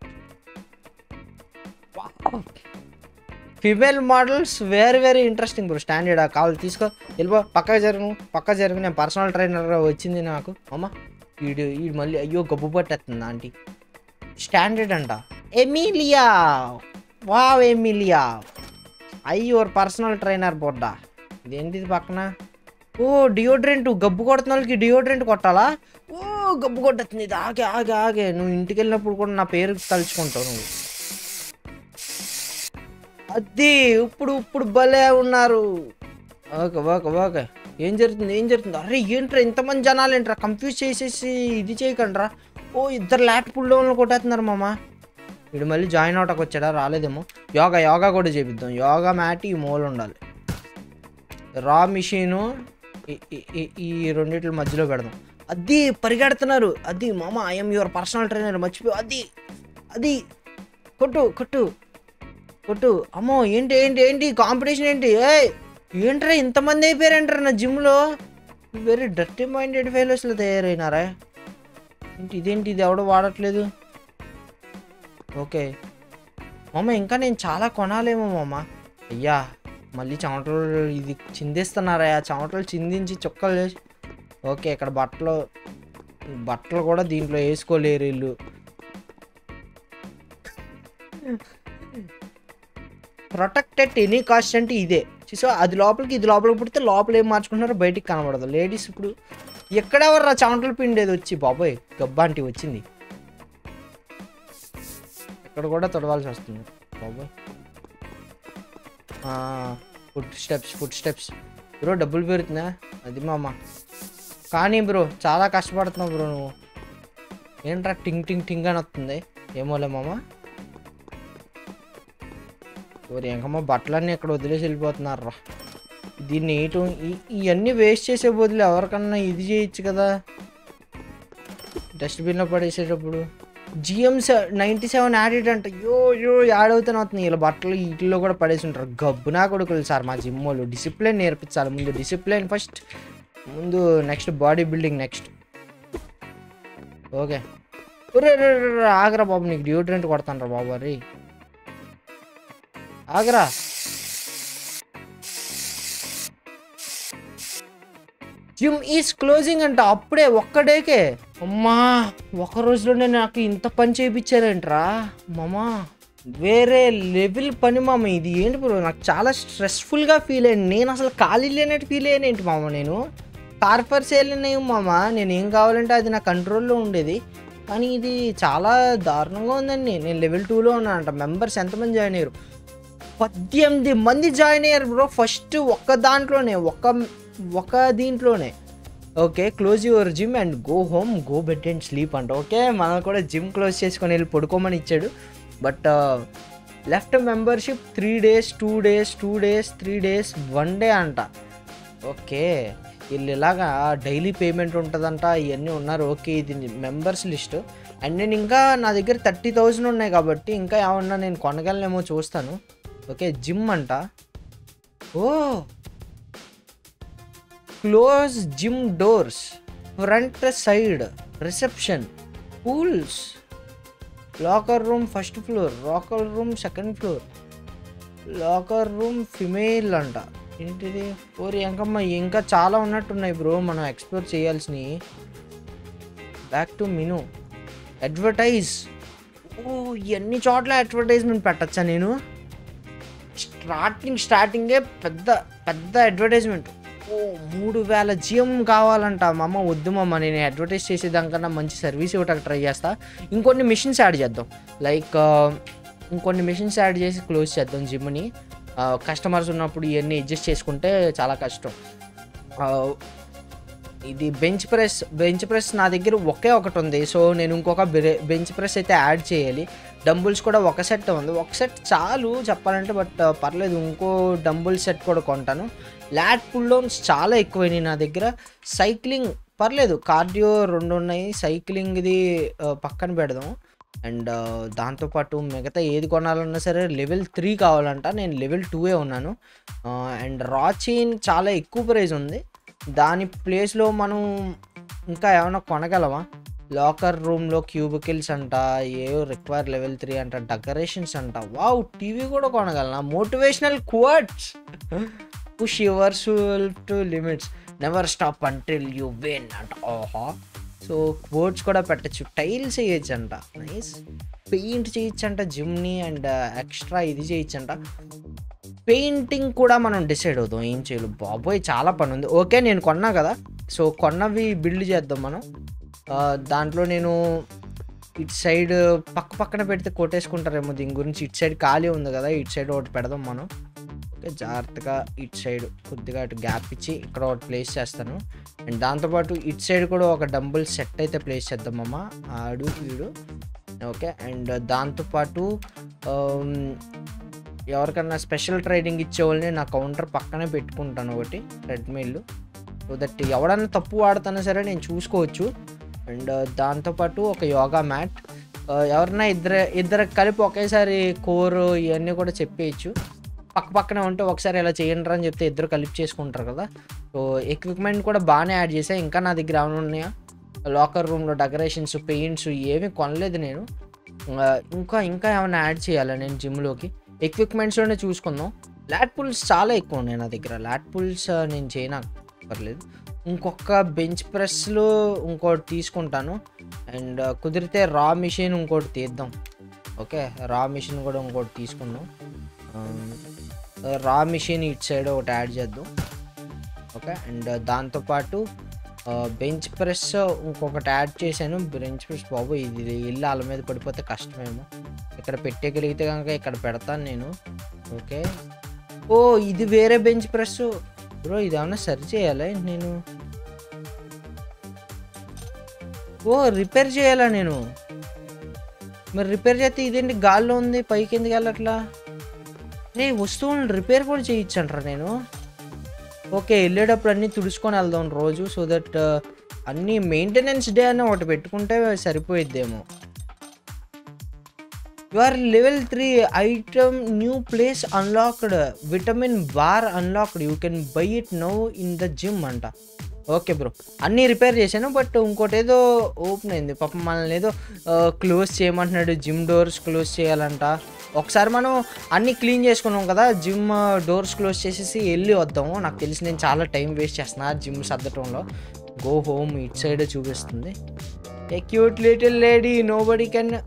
Female models very interesting bro. Standard కావాలి తీసుకో, వెళ్ళిపో. పక్క జరుగు నేను పర్సనల్ ట్రైనర్ వచ్చింది నాకు. అమ్మ వీడు మళ్ళీ అయ్యో గబ్బు పట్టేస్తుంది ఆంటీ. స్టాండర్డ్ అంట. Emilia, wow Emilia, your personal trainer బొడ్డా. ఇదేంటిది పక్కన? ఓ డియోడ్రెంట్, గబ్బు కొడుతున్న వాళ్ళకి డియోడ్రెంట్ కొట్టాలా? ఓ గబ్బు కొట్టేస్తుంది. ఇది ఆగే నువ్వు ఇంటికి వెళ్ళినప్పుడు కూడా నా పేరు తలుచుకుంటావు నువ్వు. అది ఇప్పుడు భలే ఉన్నారు. ఓకే ఏం జరుగుతుంది? అరే ఏంట్రా ఇంతమంది జనాలు ఏంట్రా, కన్ఫ్యూజ్ చేసేసి ఇది చేయకండి రా. ఓ ఇద్దరు లాట్ పుల్ డౌన్లు కొట్టేస్తున్నారు మామ. వీడు మళ్ళీ జాయిన్ అవటానికి వచ్చాడా? రాలేదేమో. యోగా కూడా చేపిద్దాం. యోగా మ్యాట్ ఈ మూల ఉండాలి. రా మిషను ఈ రెండిట్ల మధ్యలో పెడదాం. అది పరిగెడుతున్నారు. అది మామ ఐఎమ్ యువర్ పర్సనల్ ట్రైనర్ మర్చిపో. అది కొట్టు. అమ్మో ఏంటి కాంపిటీషన్ ఏంటి? ఏంట్రా ఇంతమంది అయిపోయారంటారా నా జిమ్లో? వెరీ డర్టీ మైండెడ్ ఫెలోస్లో తయారైనారా ఇదేంటి? ఇది ఎవడో వాడట్లేదు. ఓకే మామ ఇంకా నేను చాలా కొనాలేమో మామ. అయ్యా మళ్ళీ చెమటలు ఇది చిందిస్తున్నారా? చెమటలు చిందించి చుక్కలు చేసి. ఓకే ఇక్కడ బట్టలు కూడా దీంట్లో వేసుకోలేరు వీళ్ళు. ప్రొటెక్టెడ్ ఎనీ కాస్ట్ అంటే ఇదే. సో అది లోపలికి ఇది లోపలికి పుడితే లోపల ఏం మార్చుకుంటున్నారో బయటికి కనబడదు. లేడీస్ ఇప్పుడు ఎక్కడెవర్రా చెమటలు పిండేది వచ్చి, బాబోయ్ గబ్బాంటి వచ్చింది. ఇక్కడ కూడా తొడవాల్సి వస్తుంది బాబోయ్. Food steps bro. డబ్బులు పెరుగుతుందా? అది మామ కానీ బ్రో చాలా కష్టపడుతున్నావు బ్రో నువ్వు. ఏంట్రా టింగ్ అని వస్తుంది? ఏమోలే మామ. ఇంకమ్మ బట్టలన్నీ ఇక్కడ వదిలేసి వెళ్ళిపోతున్నారు రా. దీన్ని ఇవన్నీ వేస్ట్ చేసే బదులు ఎవరికన్నా ఇది చేయొచ్చు కదా డస్ట్బిన్లో పడేసేటప్పుడు. GM 97 యాడెడ్ అంట. యాడ్ అవుతానే అవుతుంది. ఇలా బట్టలు వీటిల్లో కూడా పడేసి ఉంటారు. గబ్బునా కొడుకులు సార్ మా జిమ్ వాళ్ళు. డిసిప్లిన్ నేర్పించాలి ముందు. డిసిప్లిన్ ఫస్ట్, ముందు next body building next. Okay ఆగరా బాబు, నీకు డియోడ్రెంట్ కొడతాను రా బాబు. రే ఆగరా. జిమ్ ఈజ్ క్లోజింగ్ అంట అప్పుడే ఒక్కడేకే. అమ్మా ఒక రోజులోనే నాకు ఇంత పని చేయించారేంట్రా మామా. వేరే లెవెల్ పని మామ ఇది. ఏంటి బ్రో, నాకు చాలా స్ట్రెస్ఫుల్గా ఫీల్ అయ్యాను. నేను అసలు ఖాళీ లేనట్టు ఫీల్ అయ్యాను ఏంటి మామ. నేను కార్పర్స్ వెళ్ళినాయి మామ, నేను ఏం కావాలంటే అది నా కంట్రోల్లో ఉండేది. కానీ ఇది చాలా దారుణంగా ఉందండి. నేను లెవెల్ 2లో ఉన్నానంట. మెంబర్స్ ఎంతమంది జాయిన్ అయ్యారు? 18 మంది జాయిన్ అయ్యారు బ్రో ఫస్ట్ ఒక్క దాంట్లోనే, ఒక దీంట్లోనే. Okay, close your gym and go home, go bed and sleep అంట. ఓకే, మనం కూడా జిమ్ క్లోజ్ చేసుకొని వెళ్ళి పడుకోమని ఇచ్చాడు. But left membership 3 days, 2 days, 2 days, 3 days, 1 day అంట. ఓకే, వీళ్ళు ఇలాగా డైలీ పేమెంట్ ఉంటుందంట. ఇవన్నీ ఉన్నారు. ఓకే, ఇది మెంబర్స్ లిస్ట్. అండ్ నేను ఇంకా నా దగ్గర 30,000 ఉన్నాయి కాబట్టి ఇంకా ఏమన్నా నేను కొనగలనేమో చూస్తాను. ఓకే, జిమ్ అంట. Oh, close gym doors, front side, reception, pools, locker room first floor, locker room second floor, locker room female అంట. ఏంటిది? ఓరి ఎంకమ్మ, ఇంకా చాలా ఉన్నట్టున్నాయి బ్రో మనం ఎక్స్ప్లోర్ చేయాల్సినవి. Back to menu, advertise. ఓ, ఎన్ని చోట్ల అడ్వర్టైజ్మెంట్ పెట్టచ్చా నేను? స్టార్టింగే పెద్ద అడ్వర్టైజ్మెంట్. ఓ, 3,000 GM కావాలంట. మా అమ్మ వద్దు మమ్మ, నేను అడ్వర్టైజ్ చేసేదానికన్నా మంచి సర్వీస్ ఇవ్వటానికి ట్రై చేస్తా. ఇంకొన్ని మిషన్స్ యాడ్ చేద్దాం. లైక్ ఇంకొన్ని మిషన్స్ యాడ్ చేసి క్లోజ్ చేద్దాం జిమ్ని. కస్టమర్స్ ఉన్నప్పుడు ఇవన్నీ అడ్జస్ట్ చేసుకుంటే చాలా కష్టం. ఇది బెంచ్ ప్రెస్ నా దగ్గర ఒకే ఒకటి ఉంది. సో నేను ఇంకొక బెంచ్ ప్రెస్ అయితే యాడ్ చేయాలి. డంబుల్స్ కూడా ఒక సెట్ ఉంది. ఒక సెట్ చాలు చెప్పాలంటే, బట్ పర్లేదు ఇంకో డంబుల్ సెట్ కూడా కొంటాను. లాట్ పుల్ డౌన్స్ చాలా ఎక్కువైనాయి నా దగ్గర. సైక్లింగ్ పర్లేదు, కార్డియో 2 ఉన్నాయి. సైక్లింగ్ ఇది పక్కన పెడదాం. అండ్ దాంతోపాటు మిగతా ఏది కొనాలన్నా సరే లెవెల్ 3 కావాలంట. నేను లెవెల్ 2 ఉన్నాను. అండ్ రా చైన్ చాలా ఎక్కువ ప్రైస్ ఉంది. దాని ప్లేస్లో మనం ఇంకా ఏమైనా కొనగలమా? లాకర్ రూమ్లో క్యూబికిల్స్ అంట, ఏవో రిక్వైర్ లెవెల్ 3 అంట, డెకరేషన్స్ అంట. వావ్, టీవీ కూడా కొనగలనా? Motivational quotes, push yourself to limits, never stop until you win అంట. ఓహా, సో క్వాట్స్ కూడా పెట్టచ్చు. టైల్స్ చేయొచ్చు అంట. నైస్. పెయింట్ చేయొచ్చు అంట జిమ్ని. అండ్ ఎక్స్ట్రా ఇది చేయొచ్చు అంట. పెయింటింగ్ కూడా మనం డిసైడ్ అవుదాం ఏం చేయాలి. బాబోయ్, చాలా పని ఉంది. ఓకే, నేను కొన్నా కదా, సో కొన్నవి బిల్డ్ చేద్దాం మనం. దాంట్లో నేను ఇటు సైడ్ పక్కన పెడితే కొట్టేసుకుంటారేమో దీని గురించి. ఇటు సైడ్ ఖాళీ ఉంది కదా, ఇటు సైడ్ ఒకటి పెడదాం మనం. ఓకే, జాగ్రత్తగా ఇటు సైడ్ కొద్దిగా అటు గ్యాప్ ఇచ్చి ఇక్కడ ఒకటి ప్లేస్ చేస్తాను. అండ్ దాంతోపాటు ఇటు సైడ్ కూడా ఒక డంబుల్ సెట్ అయితే ప్లేస్ చేద్దామమ్మ, ఆడు వీడు. ఓకే, అండ్ దాంతోపాటు ఎవరికన్నా స్పెషల్ ట్రైనింగ్ ఇచ్చే వాళ్ళని నా కౌంటర్ పక్కనే పెట్టుకుంటాను ఒకటి, ట్రెడ్మిల్. సో దట్ ఎవడన్నా తప్పు వాడుతున్నా సరే నేను చూసుకోవచ్చు. అండ్ దాంతోపాటు ఒక యోగా మ్యాట్. ఎవరన్నా ఇద్దరు కలిపి ఒకేసారి కోర్ ఇవన్నీ కూడా చెప్పేయచ్చు. పక్కనే ఉంటే ఒకసారి ఇలా చేయండి అని చెప్తే ఇద్దరు కలిపి చేసుకుంటారు కదా. సో ఎక్విప్మెంట్ కూడా బాగానే యాడ్ చేసా. ఇంకా నా దగ్గర ఏమైనా ఉన్నాయా? లాకర్ రూమ్లో డెకరేషన్స్, పెయింట్స్ ఏమీ కొనలేదు నేను. ఇంకా ఏమైనా యాడ్ చేయాలా నేను జిమ్లోకి? ఎక్విప్మెంట్స్లోనే చూసుకుందాం. లాట్ పుల్స్ చాలా ఎక్కువ ఉన్నాయి నా దగ్గర. లాట్ పుల్స్ నేను చేయనా పర్లేదు. ఇంకొక బెంచ్ ప్రెస్లో ఇంకోటి తీసుకుంటాను. అండ్ కుదిరితే రా మిషన్ ఇంకోటి తీద్దాం. ఓకే, రా మిషన్ కూడా ఇంకోటి తీసుకుందాం. రా మిషన్ ఇటు సైడ్ ఒకటి యాడ్ చేద్దాం. ఓకే, అండ్ దాంతోపాటు బెంచ్ ప్రెస్ ఇంకొకటి యాడ్ చేశాను. బెంచ్ ప్రెస్ బాబు ఇది వెళ్ళి వాళ్ళ మీద పడిపోతే కష్టమేమో. ఇక్కడ పెట్టగలిగితే కనుక ఇక్కడ పెడతాను నేను. ఓకే, ఓ ఇది వేరే బెంచ్ ప్రెస్ బ్రో, ఇది ఏమన్నా సరి చేయాలా నేను? ఓ రిపేర్ చేయాలా నేను? మరి రిపేర్ చేస్తే ఇదేంటి గాల్లో ఉంది, పైకి ఎందుకు వెళ్ళట్లా? వస్తువులను రిపేర్ కూడా చేయొచ్చు అంటారా నేను? ఓకే, వెళ్ళేటప్పుడు అన్నీ తుడుచుకొని వెళ్దాం రోజు. సో దట్ అన్నీ మెయింటెనెన్స్ డే అని ఒకటి పెట్టుకుంటే సరిపోయిద్దేమో. You are level 3 item new place unlocked, vitamin bar unlocked, you can buy it now in the gym అంట. ఓకే బ్రో, అన్నీ రిపేర్ చేశాను. బట్ ఇంకోటి ఏదో ఓపెన్ అయింది. పాపం మనల్ని ఏదో క్లోజ్ చేయమంటున్నాడు. జిమ్ డోర్స్ క్లోజ్ చేయాలంట. ఒకసారి మనం అన్నీ క్లీన్ చేసుకున్నాం కదా, జిమ్ డోర్స్ క్లోజ్ చేసేసి వెళ్ళి వద్దాము. నాకు తెలిసి నేను చాలా టైం వేస్ట్ చేస్తున్నా జిమ్ సర్దటంలో. గో హోమ్ ఇటు సైడ్ చూపిస్తుంది. A cute little lady, nobody can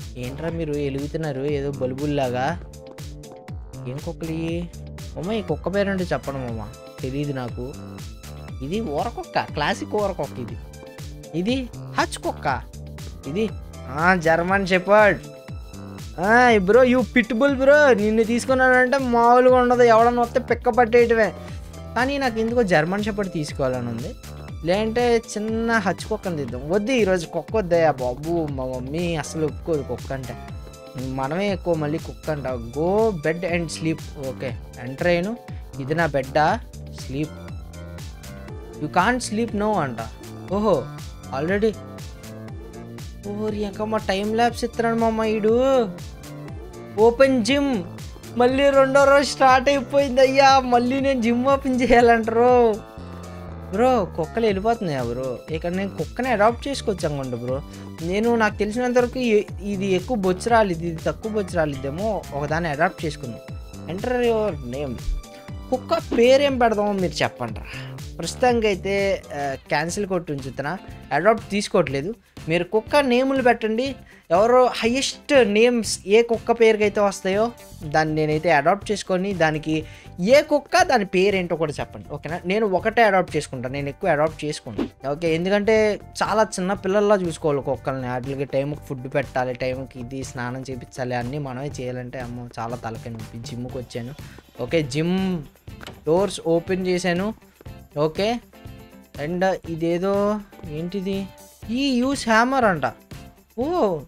ఏంట్రా మీరు ఎలుగుతున్నారు ఏదో బల్బుల్లాగా? ఏం కుక్కలు ఇవి? అమ్మ ఈ కుక్క పేరంటే చెప్పడం అమ్మ, తెలియదు నాకు. ఇది ఊరకుక్క, క్లాసిక్ ఊరకుక్క. ఇది హచ్ కుక్క. ఇది German shepherd. Bro you pitbull bro. నిన్ను తీసుకున్నానంటే మామూలుగా ఉండదు, ఎవడన్నా వస్తే పిక్క పట్టేయటమే. కానీ నాకు ఎందుకో జర్మన్ షెపర్డ్ తీసుకోవాలని ఉంది. లేదంటే చిన్న హచ్ కుక్కని తీద్దాం. వద్దు ఈరోజు కుక్క వద్దయా బాబు, మా మమ్మీ అసలు ఒప్పుకోదు కుక్క అంటే. మనమే ఎక్కువ మళ్ళీ కుక్క అంట. Go bed and sleep. Okay enter అయ్యాను. ఇది నా బెడ్డా? Sleep. You can't sleep no అంట. ఓహో ఆల్రెడీ. ఓరి మా టైం ల్యాబ్స్ ఇస్తున్నాడు మా అమ్మాయిడు. Open gym. మళ్ళీ 2వ రోజు స్టార్ట్ అయిపోయింది అయ్యా. మళ్ళీ నేను జిమ్ ఓపెన్ చేయాలంటారు బ్రో. కుక్కలు వెళ్ళిపోతున్నాయా బ్రో? ఇక్కడ నేను కుక్కని అడాప్ట్ చేసుకోవచ్చు అనుకోండి బ్రో. నాకు తెలిసినంతవరకు ఇది ఎక్కువ బొచ్చు రాలేదు, ఇది తక్కువ బొచ్చు రాలేదేమో. ఒకదాన్ని అడాప్ట్ చేసుకుందాం. Enter your name. కుక్క పేరేం పెడదామో మీరు చెప్పండి రా. ప్రస్తుతానికి అయితే క్యాన్సిల్ కొట్టి ఉంచుతున్నా, అడాప్ట్ తీసుకోవట్లేదు. మీరు కుక్క నేములు పెట్టండి. ఎవరో హైయెస్ట్ నేమ్స్ ఏ కుక్క పేరుకి అయితే వస్తాయో దాన్ని నేనైతే అడాప్ట్ చేసుకొని, దానికి ఏ కుక్క దాని పేరేంటో కూడా చెప్పండి. ఓకేనా? నేను ఒకటే అడాప్ట్ చేసుకుంటాను, నేను ఎక్కువ అడాప్ట్ చేసుకుంటాను. ఓకే, ఎందుకంటే చాలా చిన్న పిల్లల్లా చూసుకోవాలి కుక్కల్ని. వాటికి టైంకి ఫుడ్ పెట్టాలి, టైంకి ఇది స్నానం చేయించాలి, అన్నీ మనమే చేయాలంటే అమ్మో చాలా తలకాయ నొప్పి. జిమ్కి వచ్చాను. ఓకే జిమ్ డోర్స్ ఓపెన్ చేశాను. ఓకే అండ్ ఇదేదో ఏంటిది? ఈ యూస్ హ్యామర్ అంట. ఓ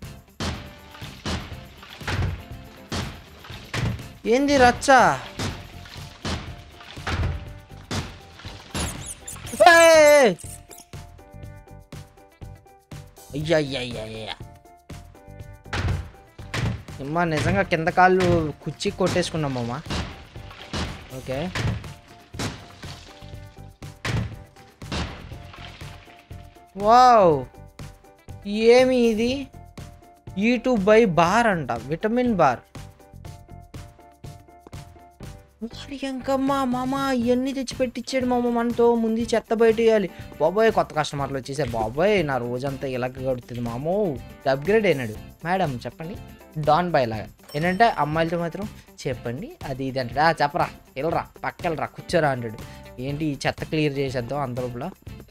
ఏంది రచ్చా? అయ్యయ్యయ్యయ్యా అమ్మా, నిజంగా కింద కాళ్ళు కుర్చీ కొట్టేసుకున్నామమ్మా. ఓకే వావ్, ఏమి ఇది? E2 బై బార్ అంట, విటమిన్ బార్. ఇంకమ్మా మామ ఇవన్నీ తెచ్చి పెట్టించాడు మామ మనతో. ముందు చెత్త బయట వేయాలి బాబాయ్. కొత్త కస్టమర్లు వచ్చేసారు బాబాయ్. నా రోజంతా ఇలాగ గడుతుంది మామో. అప్గ్రేడ్ అయినాడు. మేడం చెప్పండి, డాన్ బాయ్ లాగా. ఏంటంటే అమ్మాయిలతో మాత్రం చెప్పండి అది ఇది అంటాడు. చెప్పరా, వెళ్ళరా, పక్కెళ్ళరా, కూర్చోరా అంటాడు. ఏంటి ఈ చెత్త క్లియర్ చేసేద్దాం అంత లోపల.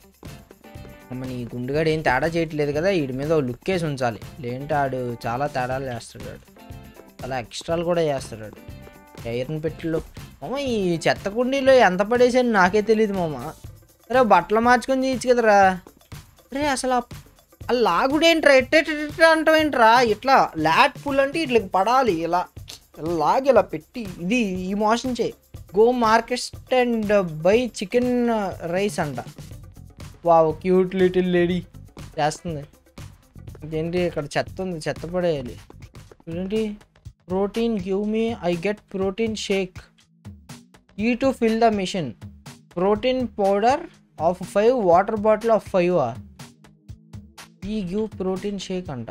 అమ్మ నీ గుండుగాడు ఏం తేడా చేయట్లేదు కదా, వీడి మీద లుక్ వేసి ఉంచాలి. లేదంటే ఆడు చాలా తేడాలు చేస్తాడు, చాలా ఎక్స్ట్రాలు కూడా చేస్తాడు. ఐరన్ పెట్టిలో మామ ఈ చెత్త కుండీలో ఎంత పడేసాను నాకే తెలియదు మామ. రే బట్టలు మార్చుకొని తీయచ్చు కదరా. రే అసలు ఆ లాగుడేంట్రా, ఎట్ట అంటావేంట్రా? ఇట్లా లాట్ పుల్ అంటే ఇట్లా పడాలి, ఇలా లాగి ఇలా పెట్టి ఇది ఈ మోషన్ చేయి. Go market and buy chicken rice అంట. వావ్ క్యూట్ లిటిల్ లేడీ చేస్తుంది. ఇదేంటి ఇక్కడ చెత్త ఉంది, చెత్త పడేయాలి. ఏంటి? Protein give me, I get protein shake. E2 fill the machine. Protein powder of 5, water bottle of 5. ఈ గివ్ ప్రోటీన్ షేక్ అంట.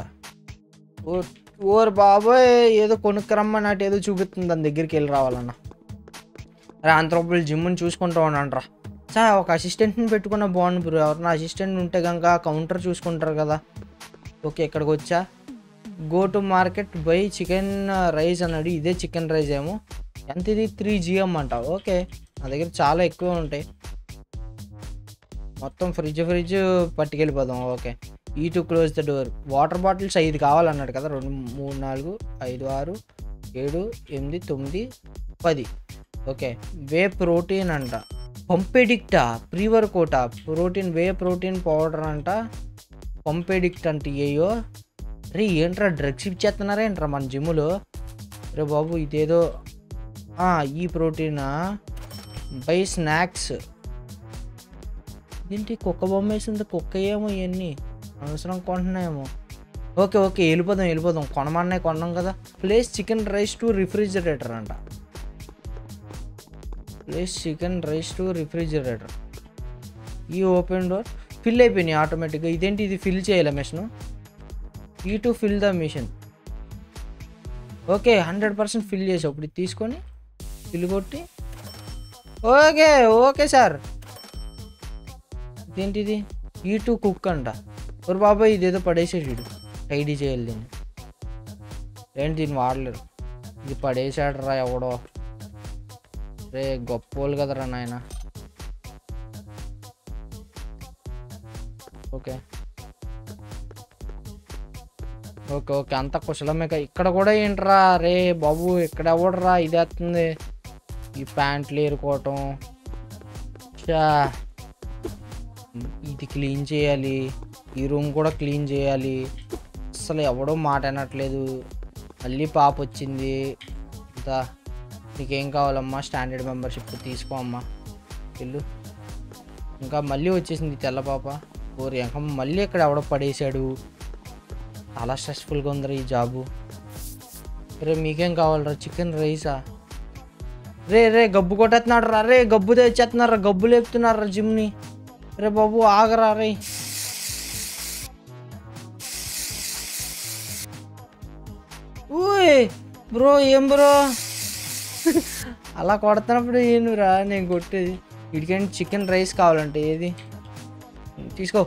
ఓర్ బాబోయ్, ఏదో కొనుక్కరమ్మన్నట్టు ఏదో చూపిస్తుంది, దాని దగ్గరికి వెళ్ళి రావాలన్నా. రా అంతలోపల జిమ్ని చూసుకుంటా ఉన్నాంట్రా. సార్ ఒక అసిస్టెంట్ని పెట్టుకున్న బాగుంది బ్రో. ఎవరన్నా అసిస్టెంట్ ఉంటే కనుక కౌంటర్ చూసుకుంటారు కదా. ఓకే ఇక్కడికి వచ్చా. Go to market buy chicken rice అన్నాడు. ఇదే చికెన్ రైస్ ఏమో. ఎంత ఇది? 3 GM అంట. ఓకే నా దగ్గర చాలా ఎక్కువ ఉంటాయి, మొత్తం ఫ్రిడ్జ్ పట్టుకెళ్ళిపోదాం. Okay E2 close the door. Water bottles 5 కావాలన్నాడు కదా. 2, 3, 4, 5, 6, 7, 8, 9, 10. ఓకే వే ప్రోటీన్ అంట. పంపెడిక్టా, ప్రీ వర్కౌటా, ప్రోటీన్ వే ప్రోటీన్ పౌడర్ అంట. పంపెడిక్ట్ అంటే ఏయో. రే ఏంట్రా డ్రగ్స్ ఇచ్చేస్తున్నారా ఏంట్రా మన జిమ్లో? రే బాబు ఇదేదో ఈ ప్రోటీనా బై స్నాక్స్. ఏంటి కుక్క బొమ్మ వేసింది? కుక్క ఏమో ఇవన్నీ అవసరం కొంటున్నాయేమో. ఓకే వెళ్ళిపోదాం. కొన్నాం కదా. Place chicken rice to refrigerator అంట. Place chicken rice to refrigerator. ఈ ఓపెన్ డోర్. ఫిల్ అయిపోయినాయి ఆటోమేటిక్గా. ఇదేంటి ఇది? ఫిల్ చేయాలి machine. E2 fill the machine. Okay 100% fill చేసావు. ఇప్పుడు తీసుకొని ఫిల్ కొట్టి ఓకే సార్. ఇదేంటిది? E2 కుక్ అంట. ఓరు బాబాయ్ ఇదేదో పడేసేడు, టైడీ చేయాలి దీన్ని. ఏంటి దీన్ని వాడలేరు, ఇది పడేసాడు రా ఎవడో. రే గొప్పోళ్ళు కదరా నాయన. ఓకే ఓకే ఓకే అంత కుశలమే. ఇక్కడ కూడా ఏంట్రా రే బాబు, ఇక్కడ ఎవడరా ఇది వస్తుంది, ఈ ప్యాంట్లు ఏరుకోవటం. ఇది క్లీన్ చేయాలి, ఈ రూమ్ కూడా క్లీన్ చేయాలి. అసలు ఎవడో మాట అనట్లేదు. మళ్ళీ పాప వచ్చింది. ఇంత నీకేం కావాలమ్మా? స్టాండర్డ్ మెంబర్షిప్ తీసుకో అమ్మా, వెళ్ళు. ఇంకా మళ్ళీ వచ్చేసింది తెల్ల పాప. ఓరి ఇంకా మళ్ళీ ఇక్కడ ఎవడో పడేసాడు. చాలా స్ట్రెస్ఫుల్గా ఉందిరా ఈ జాబు. రే మీకేం కావాలరా? చికెన్ రైసా? రే రే గబ్బు కొట్టేస్తున్నాడు రా, రే గబ్బు తెచ్చేస్తున్నారా, గబ్బు లేపుతున్నారా జిమ్ని. రే బాబు ఆగరా రే. ఊయ్ బ్రో ఏం బ్రో అలా కొడుతున్నప్పుడు ఏనురా నేను కొట్టేది. వీడికంటే చికెన్ రైస్ కావాలంటే ఏది తీసుకో.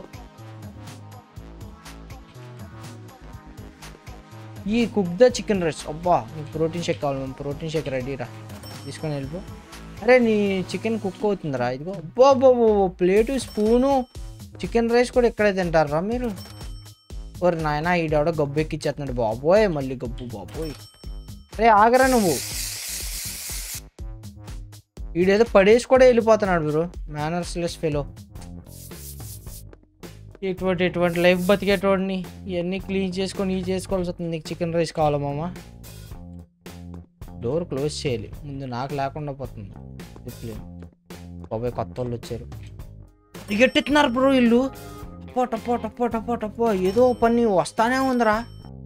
ఈ కుక్ ద చికెన్ రైస్. అబ్బా నీకు ప్రోటీన్ షేక్ కావాలి, ప్రోటీన్ షేక్ రెడీరా, తీసుకొని వెళ్ళిపో. అరే నీ చికెన్ కుక్ అవుతుందిరా, ఇదిగో. అబ్బో అబ్బో ప్లేటు స్పూను చికెన్ రైస్ కూడా ఇక్కడే తింటారా మీరు? ఓరి నాయన ఈడెవడో గబ్బు ఎక్కిచ్చేస్తున్నాడు బాబోయ్, మళ్ళీ గబ్బు బాబోయ్. రే ఆగరా నువ్వు, ఈడేదో పడేసి కూడా వెళ్ళిపోతున్నాడు బ్రో, మేనర్స్లెస్ ఫెలో. ఎటువంటి లైఫ్ బతికేటోడిని ఇవన్నీ క్లీన్ చేసుకొని చేసుకోవాల్సి వస్తుంది. నీకు చికెన్ రైస్ కావాలా మామ? డోర్ క్లోజ్ చేయాలి ముందు, నాకు లేకుండా పోతుంది. బాబాయ్ కొత్త వాళ్ళు వచ్చారు, దిగెట్టెత్తున్నారు బ్రో ఇల్లు. టపో ఏదో పని వస్తానే ఉందిరా.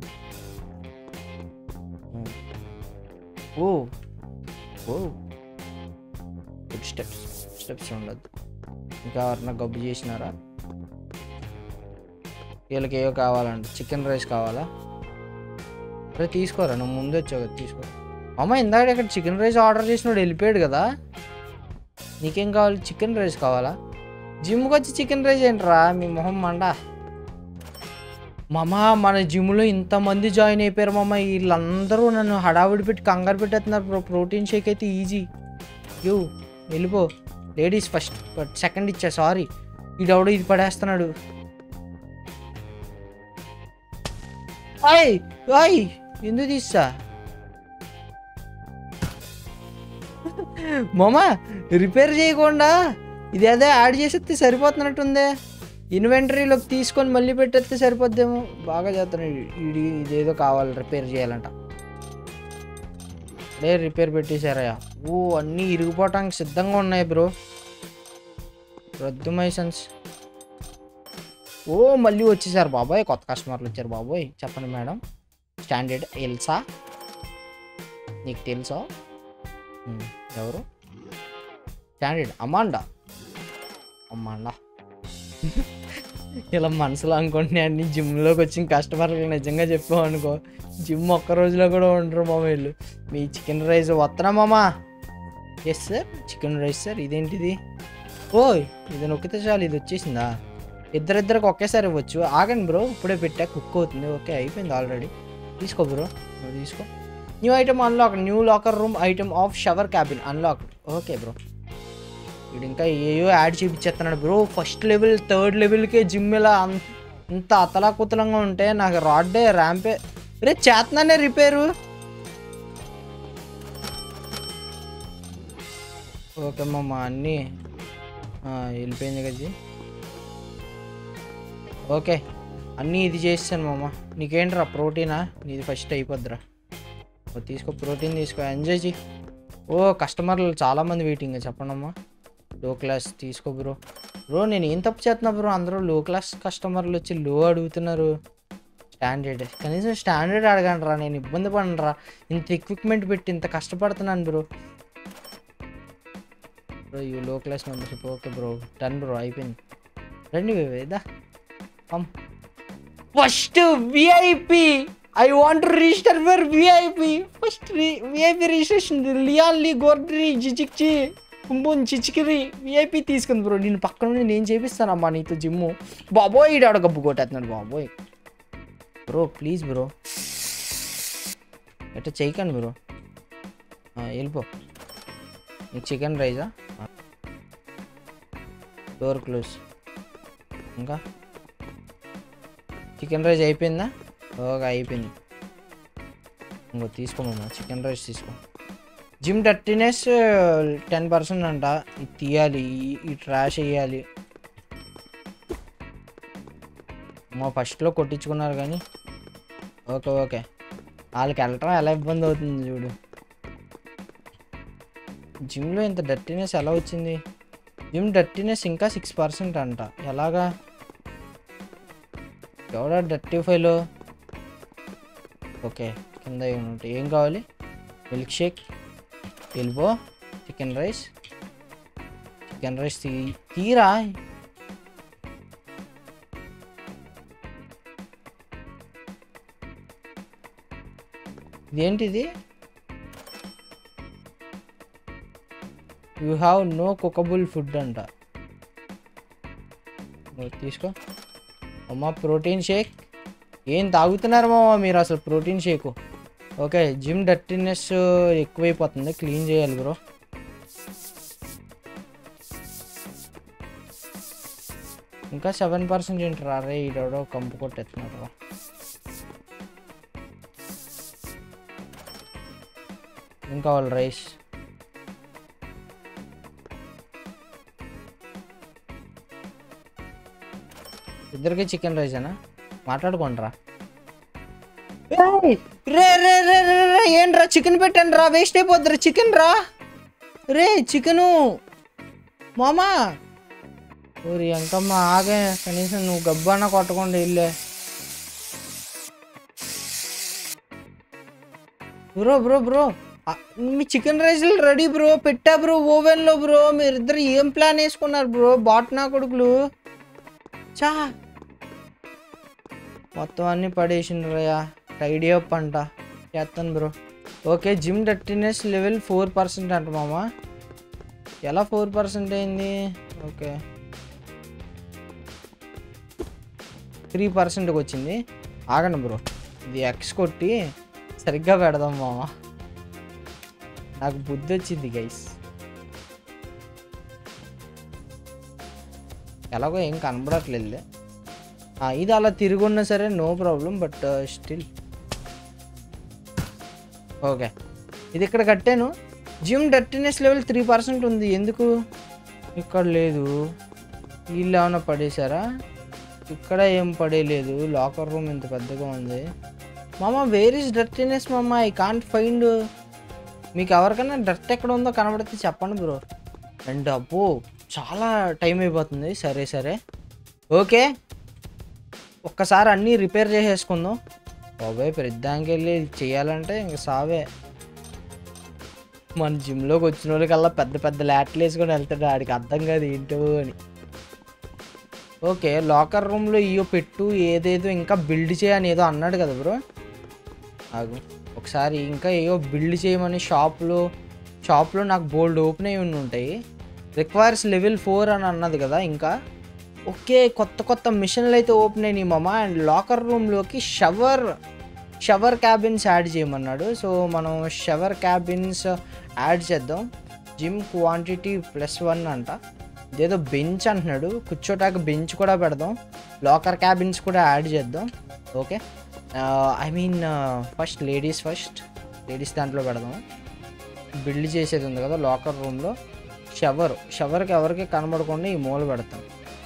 ఓ ఓ గుడ్ స్టెప్స్ ఉండద్దు. ఇంకా ఎవరన్నా గబ్బు చేసినారా? వీళ్ళకి ఏవో కావాలంట, చికెన్ రైస్ కావాలా? అరే తీసుకోరా, నువ్వు ముందు వచ్చావు కదా, తీసుకో. అమ్మ ఇందాక ఇక్కడ చికెన్ రైస్ ఆర్డర్ చేసినోడు వెళ్ళిపోయాడు కదా. నీకేం కావాలి? చికెన్ రైస్ కావాలా? జిమ్కి వచ్చి చికెన్ రైస్ ఏంట్రా మీ మొహం మండ. మామ మన జిమ్లో ఇంతమంది జాయిన్ అయిపోయారు మామ, వీళ్ళందరూ నన్ను హడావిడి పెట్టి కంగారు పెట్టేస్తున్నారు. ప్రోటీన్ షేక్ అయితే ఈజీ. యూ వెళ్ళిపో, లేడీస్ ఫస్ట్, బట్ సెకండ్ ఇచ్చా, సారీ. ఈడెవడో ఇది పడేస్తున్నాడు. అయ్ ఎందుకు తీస్తా మామ? రిపేర్ చేయకుండా ఇదేదో యాడ్ చేసేస్తే సరిపోతున్నట్టుందే. ఇన్వెంటరీలోకి తీసుకొని మళ్ళీ పెట్టేస్తే సరిపోద్దేమో. బాగా చేస్తున్నాడు ఇదేదో కావాలి, రిపేర్ చేయాలంట. లే రిపేర్ పెట్టేశారయ్యా. ఓ అన్నీ ఇరిగిపోవటానికి సిద్ధంగా ఉన్నాయి బ్రో. రద్దు మైసెన్స్. ఓ మళ్ళీ వచ్చేసారు బాబోయ్, కొత్త కస్టమర్లు వచ్చారు బాబోయ్. చెప్పండి మేడం. స్టాండర్డ్ ఎల్సా, నీకు తెలుసా? ఎవరు? Standard Amanda. ఇలా మనసులో అనుకుంటున్నా అన్ని జిమ్లోకి వచ్చిన కస్టమర్లు నిజంగా చెప్పావు అనుకో, జిమ్ ఒక్క రోజులో కూడా ఉండరు మామ వీళ్ళు. మీ చికెన్ రైస్ వస్తున్నా మామా? Yes sir chicken rice sir. ఇదేంటిది? ఓయ్ ఇది నొక్కితే చాలు, ఇది వచ్చేసిందా? ఇద్దరికి ఒకేసారి ఇవ్వచ్చు. ఆగండి బ్రో, ఇప్పుడే పెట్టా, కుక్ అవుతుంది. ఓకే అయిపోయింది ఆల్రెడీ. తీసుకో బ్రో, నువ్వు తీసుకో. New item unlock, new locker room item of shower cabin unlock. Okay bro. వీడు ఇంకా ఏయో యాడ్ చేయించేస్తున్నాడు బ్రో. ఫస్ట్ లెవెల్, థర్డ్ లెవెల్కే జిమ్ ఇలా అంత అతలాకుతలంగా ఉంటే నాకు రాడ్డే ర్యాంపే. రే చేతనానే రిపేరు. ఓకే మామ అన్నీ వెళ్ళిపోయింది కదా. ఓకే అన్నీ ఇది చేస్తాను మామ. నీకేంట్రా ప్రోటీనా? నీది ఫస్ట్ అయిపోద్దిరా, తీసుకో ప్రోటీన్ తీసుకో, ఎంజాయ్ చేయి. ఓ కస్టమర్లు చాలామంది వెయిటింగ్, చెప్పండి అమ్మా. లో క్లాస్ తీసుకో బ్రో. బ్రో నేను ఏం తప్పు చేస్తున్నా బ్రో? అందరూ లో క్లాస్ కస్టమర్లు వచ్చి లో అడుగుతున్నారు. స్టాండర్డ్ కనీసం స్టాండర్డ్ అడగండి రా, నేను ఇబ్బంది పడను. ఇంత ఎక్విప్మెంట్ పెట్టి ఇంత కష్టపడుతున్నాను bro. Bro you low class membership. Okay bro done bro, అయిపోయింది. రండి వేదా first VIP. I want to register for VIP. First VIP registration. లియాలి గోర్డ్రి జిజిక్చి కుంబోన్ చిచికిరి VIP తీసుకుంది బ్రో. నేను పక్కన నుండి నేను చేపిస్తానమ్మా నీతో జిమ్ము. బాబోయ్ ఈడాడ గబ్బు కొట్టేస్తున్నాడు బాబోయ్. Bro please bro. ఎట్లా చేయకండి బ్రో. వెళ్ళిపో. నీకు చికెన్ రైసా? Door close. ఇంకా చికెన్ రైస్ అయిపోయిందా? ఓకే అయిపోయింది. ఇంకో తీసుకోమమ్మా, చికెన్ రైస్ తీసుకో. జిమ్ డర్టీనెస్ 10% అంట. ఇది తీయాలి, ఈ ట్రాష్ వేయాలి. మా ఫస్ట్లో కొట్టించుకున్నారు కానీ ఓకే ఓకే. వాళ్ళకి వెళ్ళటం ఎలా ఇబ్బంది అవుతుంది చూడు. జిమ్లో ఇంత డర్టీనెస్ ఎలా వచ్చింది? జిమ్ డర్టీనెస్ ఇంకా 6% అంట. ఎలాగా? ఎవడా డర్టీ ఫైలో? ఓకే కింద ఉంటాయి. ఏం కావాలి? Milk shake. వెళ్ళిపో. చికెన్ రైస్ తీరా. ఇదేంటిది? You have no cookable food అంట. తీసుకో అమ్మా. Protein shake. ఏం తాగుతున్నారు మామ మీరు అసలు? Protein shake. Okay gym dirtiness ఎక్కువైపోతుంది, క్లీన్ చేయాలి బ్రో. ఇంకా 7% ఏంటరా? రే ఈడో కంపు కొట్టేస్తున్నాడు రా. ఇంకా వాళ్ళు రైస్. ఇద్దరికి చికెన్ రైసేనా? మాట్లాడుకోండిరా. రే రే రే రే ఏంట్రా చికెన్ పెట్టండి రా, వేస్ట్ అయిపోద్ది రా చికెన్ రా. రే చికెను మామా. ఊరి అంకమ్మ ఆగే, కనీసం నువ్వు గబ్బన్న కొట్టకుండా ఇల్లే. బ్రో బ్రో బ్రో మీ చికెన్ రైస్లు రెడీ బ్రో. పెట్టా బ్రో ఓవెన్లో బ్రో. మీరిద్దరు ఏం ప్లాన్ వేసుకున్నారు బ్రో? బాట్నా కొడుకులు. చా మొత్తం అన్నీ పడేసిండ్రయ్యా. టైడీ అప్ అంట. చేస్తాను bro. Okay gym dirtiness level 4% అంట మామ. ఎలా 4% అయింది? ఓకే 3%కి వచ్చింది. ఆగండి బ్రో, ఇది ఎక్స్ కొట్టి సరిగ్గా పెడదాం మామ. నాకు బుద్ధి వచ్చింది గైస్. ఎలాగో ఏం కనబడట్లేదు. ఇది అలా తిరుగున్నా సరే no problem, but still okay. ఇది ఇక్కడ కట్టాను. జిమ్ డర్టీనెస్ లెవెల్ 3% ఉంది. ఎందుకు ఇక్కడ లేదు? వీళ్ళు ఏమైనా పడేశారా? ఇక్కడ ఏం పడేయలేదు. లాకర్ రూమ్ ఇంత పెద్దగా ఉంది. మామ వేర్ ఈస్ డర్టీనెస్ మామ? I can't find. మీకు ఎవరికైనా డర్ట్ ఎక్కడ ఉందో కనబడితే చెప్పండి బ్రో. అండ్ అబ్బో చాలా టైం అయిపోతుంది. సరే సరే ఓకే, ఒక్కసారి అన్నీ రిపేర్ చేసేసుకుందాం. బాబాయ్ పెద్దానికి వెళ్ళి చేయాలంటే ఇంక సావే. మన జిమ్లోకి వచ్చిన వాళ్ళకల్లా పెద్ద పెద్ద ల్యాట్లు వేసుకొని వెళ్తాడు. ఆడికి అర్థం కాదు ఏంటో అని. ఓకే లాకర్ రూమ్లో ఇయో పెట్టు, ఏదేదో ఇంకా బిల్డ్ చేయని ఏదో అన్నాడు కదా బ్రో. ఆగు ఒకసారి ఇంకా ఏవో బిల్డ్ చేయమని షాప్లో నాకు బోల్డ్ ఓపెన్ అయ్యి ఉంటాయి. రిక్వైర్స్ లెవెల్ 4 అని అన్నది కదా. ఇంకా ఓకే కొత్త కొత్త మిషన్లు అయితే ఓపెన్ అయినాయి మామ. అండ్ లాకర్ రూమ్లోకి షవర్ క్యాబిన్స్ యాడ్ చేయమన్నాడు. సో మనం షవర్ క్యాబిన్స్ యాడ్ చేద్దాం. జిమ్ క్వాంటిటీ +1 అంట. ఇదేదో బెంచ్ అంటున్నాడు, కూర్చోటానికి బెంచ్ కూడా పెడదాం. లాకర్ క్యాబిన్స్ కూడా యాడ్ చేద్దాం. Okay I mean first ladies దాంట్లో పెడదాం. బిల్డ్ చేసేది ఉంది కదా లాకర్ రూమ్లో. షవర్కి ఎవరికి కనబడకుండా ఈ మూల పెడతాం.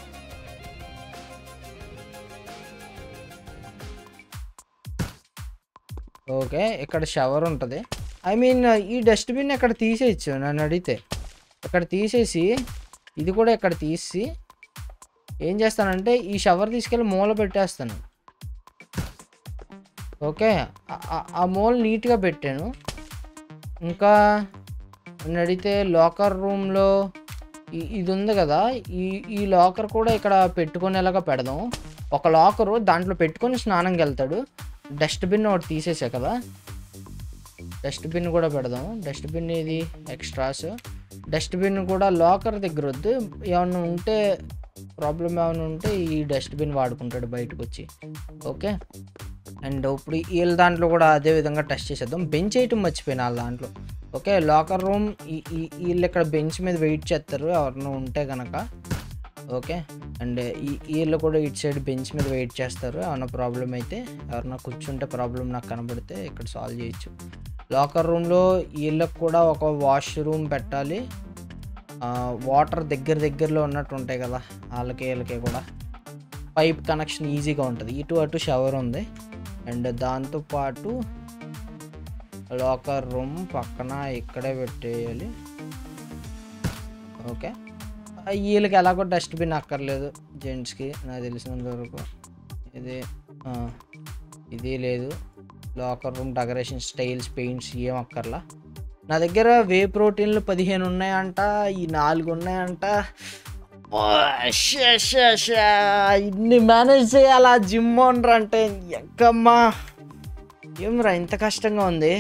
ఓకే ఇక్కడ షవర్ ఉంటుంది. ఐ మీన్ ఈ డస్ట్బిన్ ఇక్కడ తీసేయచ్చు నన్ను అడిగితే. ఇక్కడ తీసేసి ఇది కూడా ఇక్కడ తీసి ఏం చేస్తానంటే ఈ షవర్ తీసుకెళ్ళి మూల పెట్టేస్తాను. ఓకే ఆ మూల నీట్గా పెట్టాను. ఇంకా నన్ను అడిగితే లాకర్ రూమ్లో ఇది ఉంది కదా, ఈ లాకర్ కూడా ఇక్కడ పెట్టుకునేలాగా పెడదాం. ఒక లాకరు దాంట్లో పెట్టుకొని స్నానంకి వెళ్తాడు. డస్ట్బిన్ ఒకటి తీసేసా కదా, డస్ట్బిన్ కూడా పెడదాం. డస్ట్బిన్ ఇది ఎక్స్ట్రాస్. డస్ట్బిన్ కూడా లాకర్ దగ్గర వద్దు. ఏమన్నా ఉంటే ప్రాబ్లం ఏమైనా ఉంటే ఈ డస్ట్బిన్ వాడుకుంటాడు బయటకు వచ్చి. ఓకే అండ్ ఇప్పుడు వీళ్ళ దాంట్లో కూడా అదే విధంగా టెస్ట్ చేసేద్దాం. బెంచ్ ఐటమ్ మర్చిపోయిన వాళ్ళ దాంట్లో. ఓకే, లాకర్ రూమ్ వీళ్ళు ఇక్కడ బెంచ్ మీద వెయిట్ చేస్తారు ఎవరైనా ఉంటే కనుక. ఓకే, అండ్ వీళ్ళు కూడా ఇటు సైడ్ బెంచ్ మీద వెయిట్ చేస్తారు. ఏమన్నా ప్రాబ్లం అయితే ఎవరన్నా కూర్చుంటే ప్రాబ్లం నాకు కనబడితే ఇక్కడ సాల్వ్ చేయొచ్చు. లాకర్ రూమ్లో వీళ్ళకి కూడా ఒక వాష్రూమ్ పెట్టాలి. వాటర్ దగ్గరలో ఉన్నట్టు ఉంటాయి కదా వీళ్ళకి కూడా పైప్ కనెక్షన్ ఈజీగా ఉంటుంది. ఇటు అటు షవర్ ఉంది. అండ్ దాంతోపాటు లాకర్ రూమ్ పక్కన ఇక్కడే పెట్టేయాలి. ఓకే, వీళ్ళకి ఎలాగో డస్ట్బిన్ అక్కర్లేదు జెంట్స్కి నాకు తెలిసినంత వరకు. ఇది లేదు. Locker room decoration styles paints ఏం అక్కర్లా. నా దగ్గర వే ప్రోటీన్లు 15 ఉన్నాయంట, ఈ 4 ఉన్నాయంట. ఇన్ని మేనేజ్ చేయాలా జిమ్ ఓనర్ అంటే? ఎక్కమ్మా ఏమ్రా ఇంత కష్టంగా ఉంది.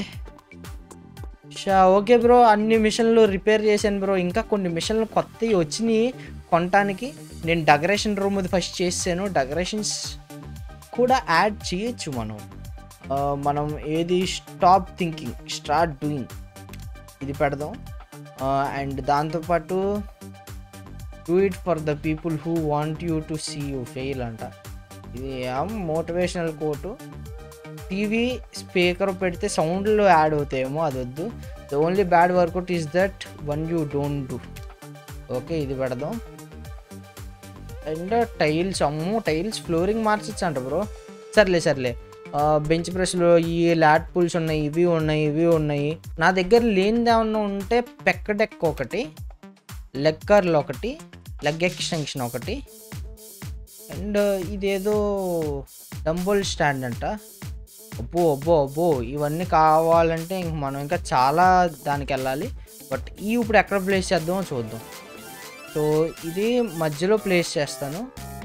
ఓకే బ్రో, అన్ని మిషన్లు రిపేర్ చేశాను బ్రో. ఇంకా కొన్ని మిషన్లు కొత్తవి వచ్చినాయి కొనటానికి. నేను డెకరేషన్ రూమ్ అది ఫస్ట్ చేసాను. డెకరేషన్స్ కూడా యాడ్ చేయొచ్చు మనం ఏది స్టాప్ థింకింగ్ స్టార్ట్ డూయింగ్ ఇది పెడదాం. అండ్ దాంతోపాటు do it for the people who want you to see you fail అంట. ఇది మోటివేషనల్ కోటు. టీవీ స్పీకర్ పెడితే సౌండ్లు యాడ్ అవుతాయేమో, అది వద్దు. The only bad workout is that one you don't do. Okay, ఇది పెడదాం. అండ్ టైల్స్ ఫ్లోరింగ్ మార్చచ్చు అంట బ్రో. సర్లే బెంచ్ ప్రెస్లో ఈ ల్యాట్ పుల్స్ ఉన్నాయి, ఇవి ఉన్నాయి. నా దగ్గర లేనిది ఏమన్నా ఉంటే పెక్క డెక్ ఒకటి, లెగ్ కర్ల్ ఒకటి, లెగ్ ఎక్స్టెన్షన్ ఒకటి, అండ్ ఇదేదో డంబుల్ స్టాండ్ అంట. అబ్బో ఇవన్నీ కావాలంటే ఇంక మనం ఇంకా చాలా దానికి వెళ్ళాలి. బట్ ఇప్పుడు ఎక్కడ ప్లేస్ చేద్దామో చూద్దాం. సో ఇది మధ్యలో ప్లేస్ చేస్తాను.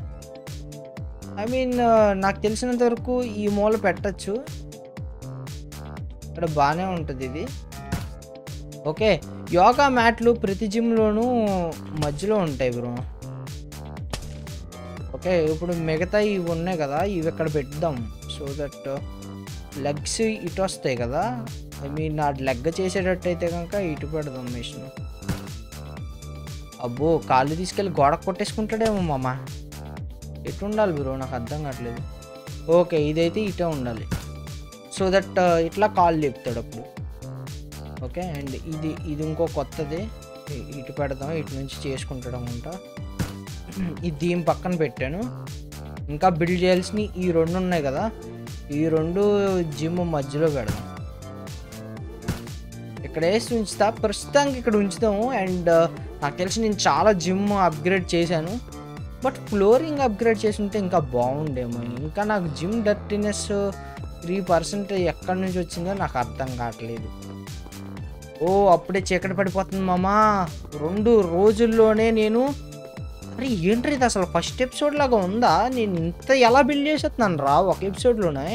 నాకు తెలిసినంత వరకు ఈ మూల పెట్టచ్చు, ఇక్కడ బాగానే ఉంటుంది ఇది. ఓకే, యోగా మ్యాట్లు ప్రతి జిమ్లోనూ మధ్యలో ఉంటాయి బ్రో. ఓకే, ఇప్పుడు మిగతా ఇవి ఉన్నాయి కదా, ఇవి ఇక్కడ పెడదాం. సో దట్ లెగ్స్ ఇటు వస్తాయి కదా. నా లెగ్ చేసేటట్టు అయితే కనుక ఇటు పెడదాం మిషన్. అబ్బో, కాళ్ళు తీసుకెళ్ళి గోడకు కొట్టేసుకుంటాడేమో మామ. ఎటు ఉండాలి బ్రో నాకు అర్థం కావట్లేదు. ఓకే, ఇదైతే ఇటే ఉండాలి. సో దట్ ఇట్లా కాళ్ళు లేపుతాడు అప్పుడు. ఓకే, అండ్ ఇది ఇంకో కొత్తది ఇటు పెడదాం. ఇటు నుంచి చేసుకుంటాడు అనుకుంటా. ఇది దీని పక్కన పెట్టాను. ఇంకా బిల్డ్ చేయాల్సిన ఈ 2 ఉన్నాయి కదా, ఈ 2 జిమ్ మధ్యలో పెడదాం. ఇక్కడ వేసి ఉంచుతా, ప్రస్తుతానికి ఇక్కడ ఉంచుతాము. అండ్ నాకు తెలిసి నేను చాలా జిమ్ అప్గ్రేడ్ చేశాను. బట్ ఫ్లోరింగ్ అప్గ్రేడ్ చేసి ఉంటే ఇంకా బాగుండేమో. ఇంకా నాకు జిమ్ డర్టీనెస్ 3% ఎక్కడి నుంచి వచ్చిందో నాకు అర్థం కావట్లేదు. అప్పుడే చీకటి పడిపోతుంది మామా. 2 రోజుల్లోనే నేను ఏంటి ఇది అసలు ఫస్ట్ ఎపిసోడ్ లాగా ఉందా? నేను ఇంత ఎలా బిల్డ్ చేసేస్తున్నాను రా ఒక ఎపిసోడ్లోనే.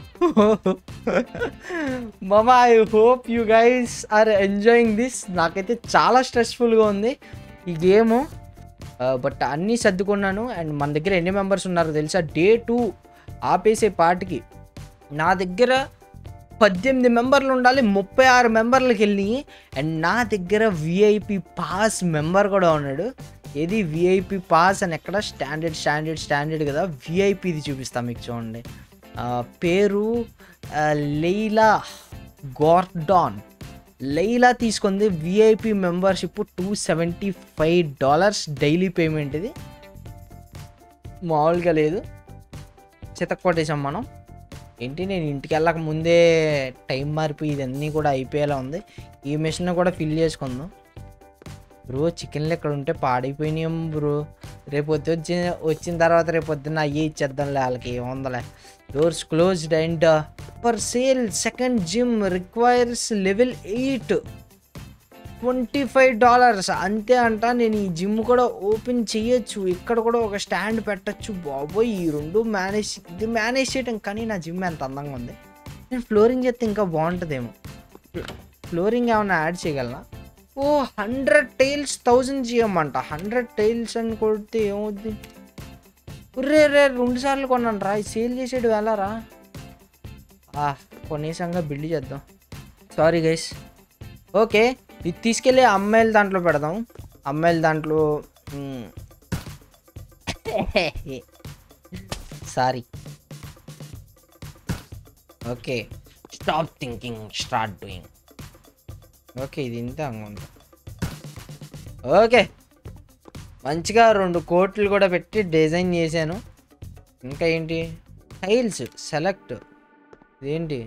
మామా, I hope you guys are enjoying this. నాకైతే చాలా స్ట్రెస్ఫుల్గా ఉంది ఈ గేము. బట్ అన్నీ సర్దుకున్నాను. అండ్ మన దగ్గర ఎన్ని మెంబర్స్ ఉన్నారో తెలుసా? డే 2 ఆపేసే పాటికి నా దగ్గర 18 మెంబర్లు ఉండాలి, 36 మెంబర్లకు వెళ్ళి. అండ్ నా దగ్గర విఐపి పాస్ మెంబర్ కూడా ఉన్నాడు. ఏది విఐపి పాస్ అని ఎక్కడ స్టాండర్డ్ కదా. విఐపిది చూపిస్తాను మీకు చూడండి. పేరు లైలా గార్డాన్. లైలా తీసుకుంది విఐపి మెంబర్షిప్ $275 డైలీ పేమెంట్. ఇది మామూలుగా లేదు. చితక్ కొట్టేసాం మనం. నేను ఇంటికి వెళ్ళక ముందే టైం మారిపోయి ఇదన్నీ కూడా అయిపోయేలా ఉంది. ఈ మిషన్ కూడా ఫిల్ చేసుకుందాం బ్రో. చికెన్లు ఎక్కడ ఉంటే పాడైపోయినాం బ్రో. రేపు వచ్చిన తర్వాత రేపు పొద్దున్న అయ్యే ఇచ్చేద్దాంలే వాళ్ళకి. 100 doors closed and for sale second gym requires level 8 $25 అంతే అంట. నేను ఈ జిమ్ కూడా ఓపెన్ చేయొచ్చు, ఇక్కడ కూడా ఒక స్టాండ్ పెట్టచ్చు. బాబోయ్, ఈ 2 మేనేజ్ చేయటం. కానీ నా జిమ్ ఎంత అందంగా ఉంది. నేను ఫ్లోరింగ్ చేస్తే ఇంకా బాగుంటుందేమో. ఫ్లోరింగ్ ఏమైనా యాడ్ చేయగలనా? 100 టైల్స్ 1000 GM అంట. 100 టైల్స్ అని కొడితే ఏమవుద్ది? రే 2 సార్లు కొన్నాను రా. సేల్ చేసేడు వెళ్ళరా? కొనేసంగా బిల్డ్ చేద్దాం. Sorry guys. ఓకే, ఇది తీసుకెళ్ళి అమ్మాయిల దాంట్లో పెడదాం. అమ్మాయిల దాంట్లో sorry. Okay, stop thinking, start doing. Okay, ఇది ఇంత అంగుంది. ఓకే, మంచిగా 2 కోట్లు కూడా పెట్టి డిజైన్ చేశాను. ఇంకా ఏంటి, టైల్స్ సెలెక్ట్. ఇదేంటి,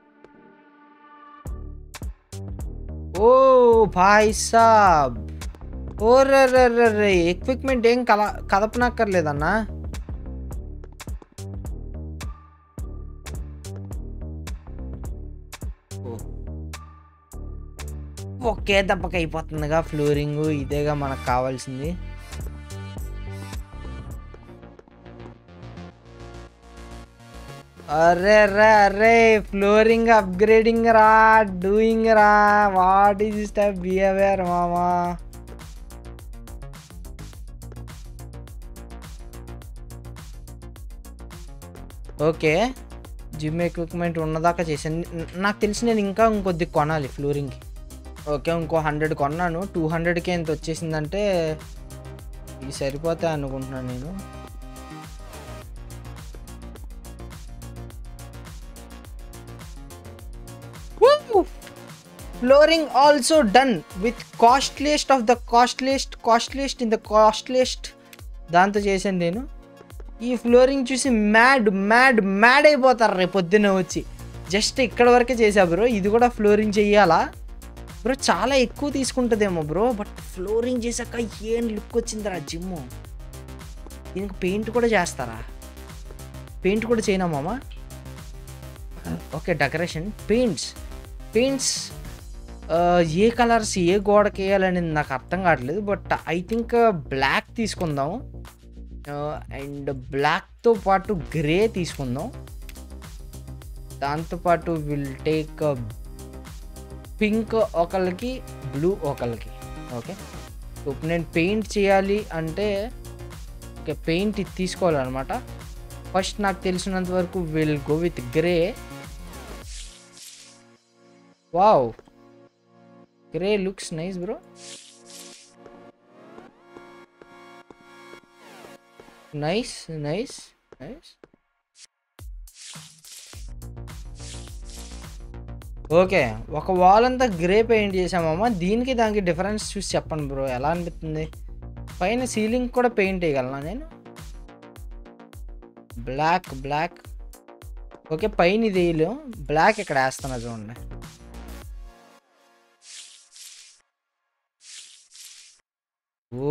ఓ భాయ్ సాబ్, ఓ రే ఎక్విప్మెంట్ ఏం కదపనక్కర్లేదన్నా. ఒకే దెబ్బకి అయిపోతుందిగా ఫ్లోరింగ్. ఇదేగా మనకు కావాల్సింది. అరే ఫ్లోరింగ్ అప్గ్రేడింగ్ రా, డూయింగ్ రా. What is this type behaviour మామా? ఓకే, జిమ్ ఎక్విప్మెంట్ ఉన్నదాకా చేశాను. నాకు తెలిసి నేను ఇంకా ఇంకొద్ది కొనాలి ఫ్లోరింగ్కి. ఓకే, ఇంకో 100 కొన్నాను. 200కి ఎంత వచ్చేసిందంటే ఇది సరిపోతాయి అనుకుంటున్నాను నేను. Flooring also done with costliest of the costliest in the costliest దాంతో చేశాను నేను. ఈ ఫ్లోరింగ్ చూసి మ్యాడ్ అయిపోతారు రేపు పొద్దున్నే వచ్చి. జస్ట్ ఇక్కడ వరకే చేసా బ్రో. ఇది కూడా ఫ్లోరింగ్ చెయ్యాలా బ్రో? చాలా ఎక్కువ తీసుకుంటుందేమో బ్రో, బట్ ఫ్లోరింగ్ చేశాక ఏం లుక్ వచ్చిందిరా జిమ్. దీనికి పెయింట్ కూడా చేస్తారా? పెయింట్ కూడా చేయనా మామ? ఓకే, డెకరేషన్ పెయింట్స్ ఏ కలర్స్ ఏ గోడకి వేయాలనేది నాకు అర్థం కావట్లేదు. బట్ ఐ థింక్ బ్లాక్ తీసుకుందాం. అండ్ బ్లాక్తో పాటు గ్రే తీసుకుందాం. దాంతోపాటు విల్ టేక్ పింక్ ఒకళ్ళకి, బ్లూ ఒకళ్ళకి. ఓకే, ఇప్పుడు నేను పెయింట్ చేయాలి అంటే ఓకే పెయింట్ ఇది తీసుకోవాలన్నమాట. ఫస్ట్ నాకు తెలిసినంత వరకు will go with grey. Wow, grey looks nice bro. Nice. Okay, ఒక వాల్ అంతా గ్రే పెయింట్ చేసామమ్మా. దీనికి దానికి డిఫరెన్స్ చూసి చెప్పండి బ్రో, ఎలా అనిపిస్తుంది? పైన సీలింగ్ కూడా పెయింట్ వేయగలనా నేను? బ్లాక్. ఓకే, పైన ఇది వేయలేం. బ్లాక్ ఇక్కడ వేస్తున్నా చూడండి. ఓ,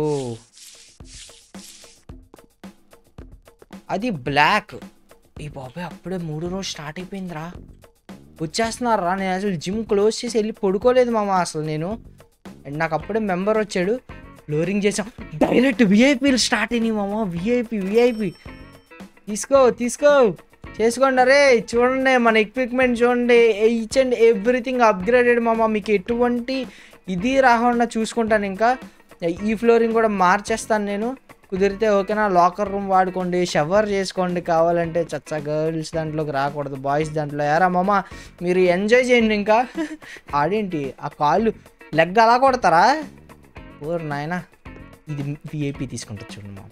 అది బ్లాక్. ఈ బాబాయ్ అప్పుడే 3 రోజు స్టార్ట్ అయిపోయిందిరా. వచ్చేస్తున్నారా? నేను అసలు జిమ్ క్లోజ్ చేసి వెళ్ళి పడుకోలేదు మామ అసలు నేను. అండ్ నాకు అప్పుడే మెంబర్ వచ్చాడు. ఫ్లోరింగ్ చేసాం, డైరెక్ట్ విఐపీలు స్టార్ట్ అయినాయి మామ. విఐపి తీసుకో చేసుకోండి. అరే చూడండి మన ఎక్విప్మెంట్ చూడండి, ఈచ్ అండ్ ఎవ్రీథింగ్ అప్గ్రేడెడ్ మామ. మీకు ఎటువంటి ఇది రాకుండా చూసుకుంటాను. ఇంకా ఈ ఫ్లోరింగ్ కూడా మార్చేస్తాను నేను కుదిరితే. ఓకేనా? లాకర్ రూమ్ వాడుకోండి, షవర్ చేసుకోండి కావాలంటే. చచ్చా గర్ల్స్ దాంట్లోకి రాకూడదు, బాయ్స్ దాంట్లో. యారా మామ మీరు ఎంజాయ్ చేయండి. ఇంకా ఆడేంటి ఆ కాళ్ళు లెగ్ అలా కొడతారా? ఓర్ నాయనా, ఇది విఐపి తీసుకుంటా చూడండి మామ.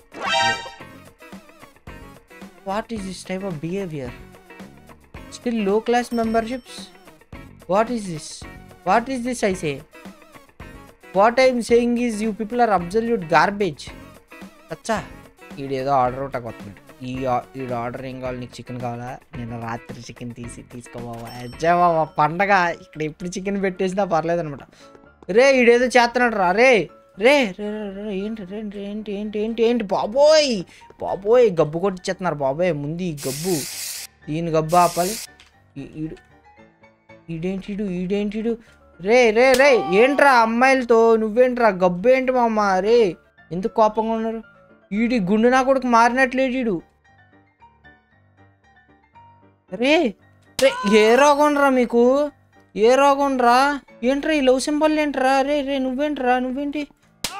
What is this type of behaviour? Still low class memberships. What is this I say? What I'm saying is you people are absolute garbage. అచ్చా, ఈడేదో ఆర్డర్ ఒకటి వస్తుంది. ఈ ఆర్డర్ ఏం కావాలి? నీకు చికెన్ కావాలా? నేను రాత్రి చికెన్ తీసుకోవావా? అజ్జా బాబా, పండగ ఇక్కడ ఎప్పుడు చికెన్ పెట్టేసినా పర్లేదు అనమాట. రే ఈడేదో చేస్తున్నాడు రా. రే ఏంటి బాబోయ్ గబ్బు కొట్టిచ్చేస్తున్నారు బాబోయ్. ముందు ఈ గబ్బు, దీని గబ్బు ఆపాలి. ఈడేంటిడు? రే ఏంట్రా అమ్మాయిలతో నువ్వేంట్రా? గబ్బు ఏంటి మా అమ్మ? రే ఎందుకు కోపంగా ఉన్నారు? ఈడి గుండు నా కొడుకు మారినట్లేడు. రే ఏ రోగం రా మీకు? ఏ రోగం రా? ఏంట్రా ఈ లవ్ సింబల్ ఏంట్రా? రే నువ్వేంటి?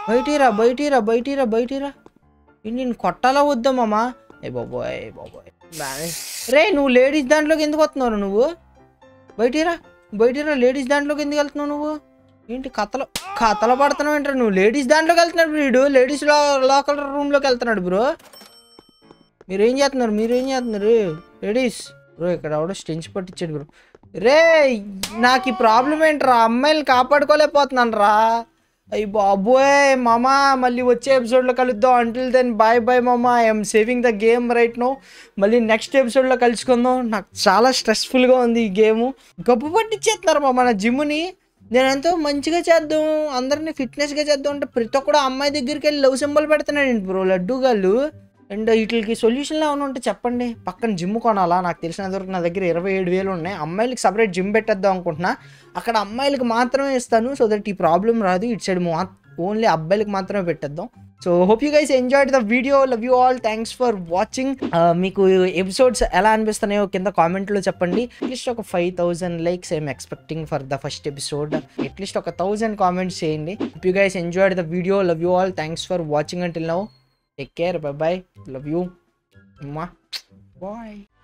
బయటిరా. నేను కొట్టాలా వద్దామమ్మా? ఏ బాబోయ్ రే నువ్వు లేడీస్ దాంట్లోకి ఎందుకు వస్తున్నావు నువ్వు? బయటిరా లేడీస్ దాంట్లోకి ఎందుకు వెళ్తున్నావు నువ్వు? ఏంటి కథలు పడుతున్నావు ఏంట్రా? నువ్వు లేడీస్ దాంట్లోకి వెళ్తున్నాడు వీడు, లేడీస్ లోకల్ రూమ్లోకి వెళ్తున్నాడు బ్రో. మీరేం చేస్తున్నారు లేడీస్? బ్రో ఇక్కడ ఎవడో స్టెంచ్ పట్టించాడు బ్రో. రే నాకు ఈ ప్రాబ్లం ఏంట్రా, అమ్మాయిలు కాపాడుకోలేకపోతున్నాను రా. అయ్యి బాబోయ్ మామా, మళ్ళీ వచ్చే ఎపిసోడ్లో కలుద్దాం. అంటిల్ దెన్ బాయ్ మామా, I'm saving the game right now. మళ్ళీ నెక్స్ట్ ఎపిసోడ్లో కలుసుకుందాం. నాకు చాలా స్ట్రెస్ఫుల్గా ఉంది ఈ గేము. గబ్బు పట్టించేస్తున్నారు మామ నా జిమ్ని. నేను ఎంతో మంచిగా చేద్దాం, అందరినీ ఫిట్నెస్గా చేద్దాం అంటే ప్రతి ఒక్కడు అమ్మాయి దగ్గరికి వెళ్ళి లవ్ సింబల్ పెడుతున్నాడు ఏంటి బ్రో లడ్డు గాళ్ళు. అండ్ వీటికి సొల్యూషన్లో ఏమైనా ఉంటే చెప్పండి. పక్కన జిమ్ కొనాలా? నాకు తెలిసినంతవరకు నా దగ్గర 27,000 ఉన్నాయి. అమ్మాయిలకి సపరేట్ జిమ్ పెట్టేద్దాం అనుకుంటున్నా. అక్కడ అమ్మాయిలకి మాత్రమే ఇస్తాను, సో దట్ ఈ ప్రాబ్లం రాదు. ఇటు సైడ్ ఓన్లీ అబ్బాయిలకి మాత్రమే పెట్టేద్దాం. So hope you guys enjoyed the video. Love you all, thanks for watching. మీకు ఎపిసోడ్స్ ఎలా అనిపిస్తున్నాయో కింద కామెంట్లో చెప్పండి. అట్లీస్ట్ ఒక 5,000 likes I'm expecting for the first episode. At least ఒక 1,000 కామెంట్స్ చేయండి. Hope you guys enjoyed the video. Love you all, thanks for watching until now. Take care. Bye bye. Love you. Mwah. Bye.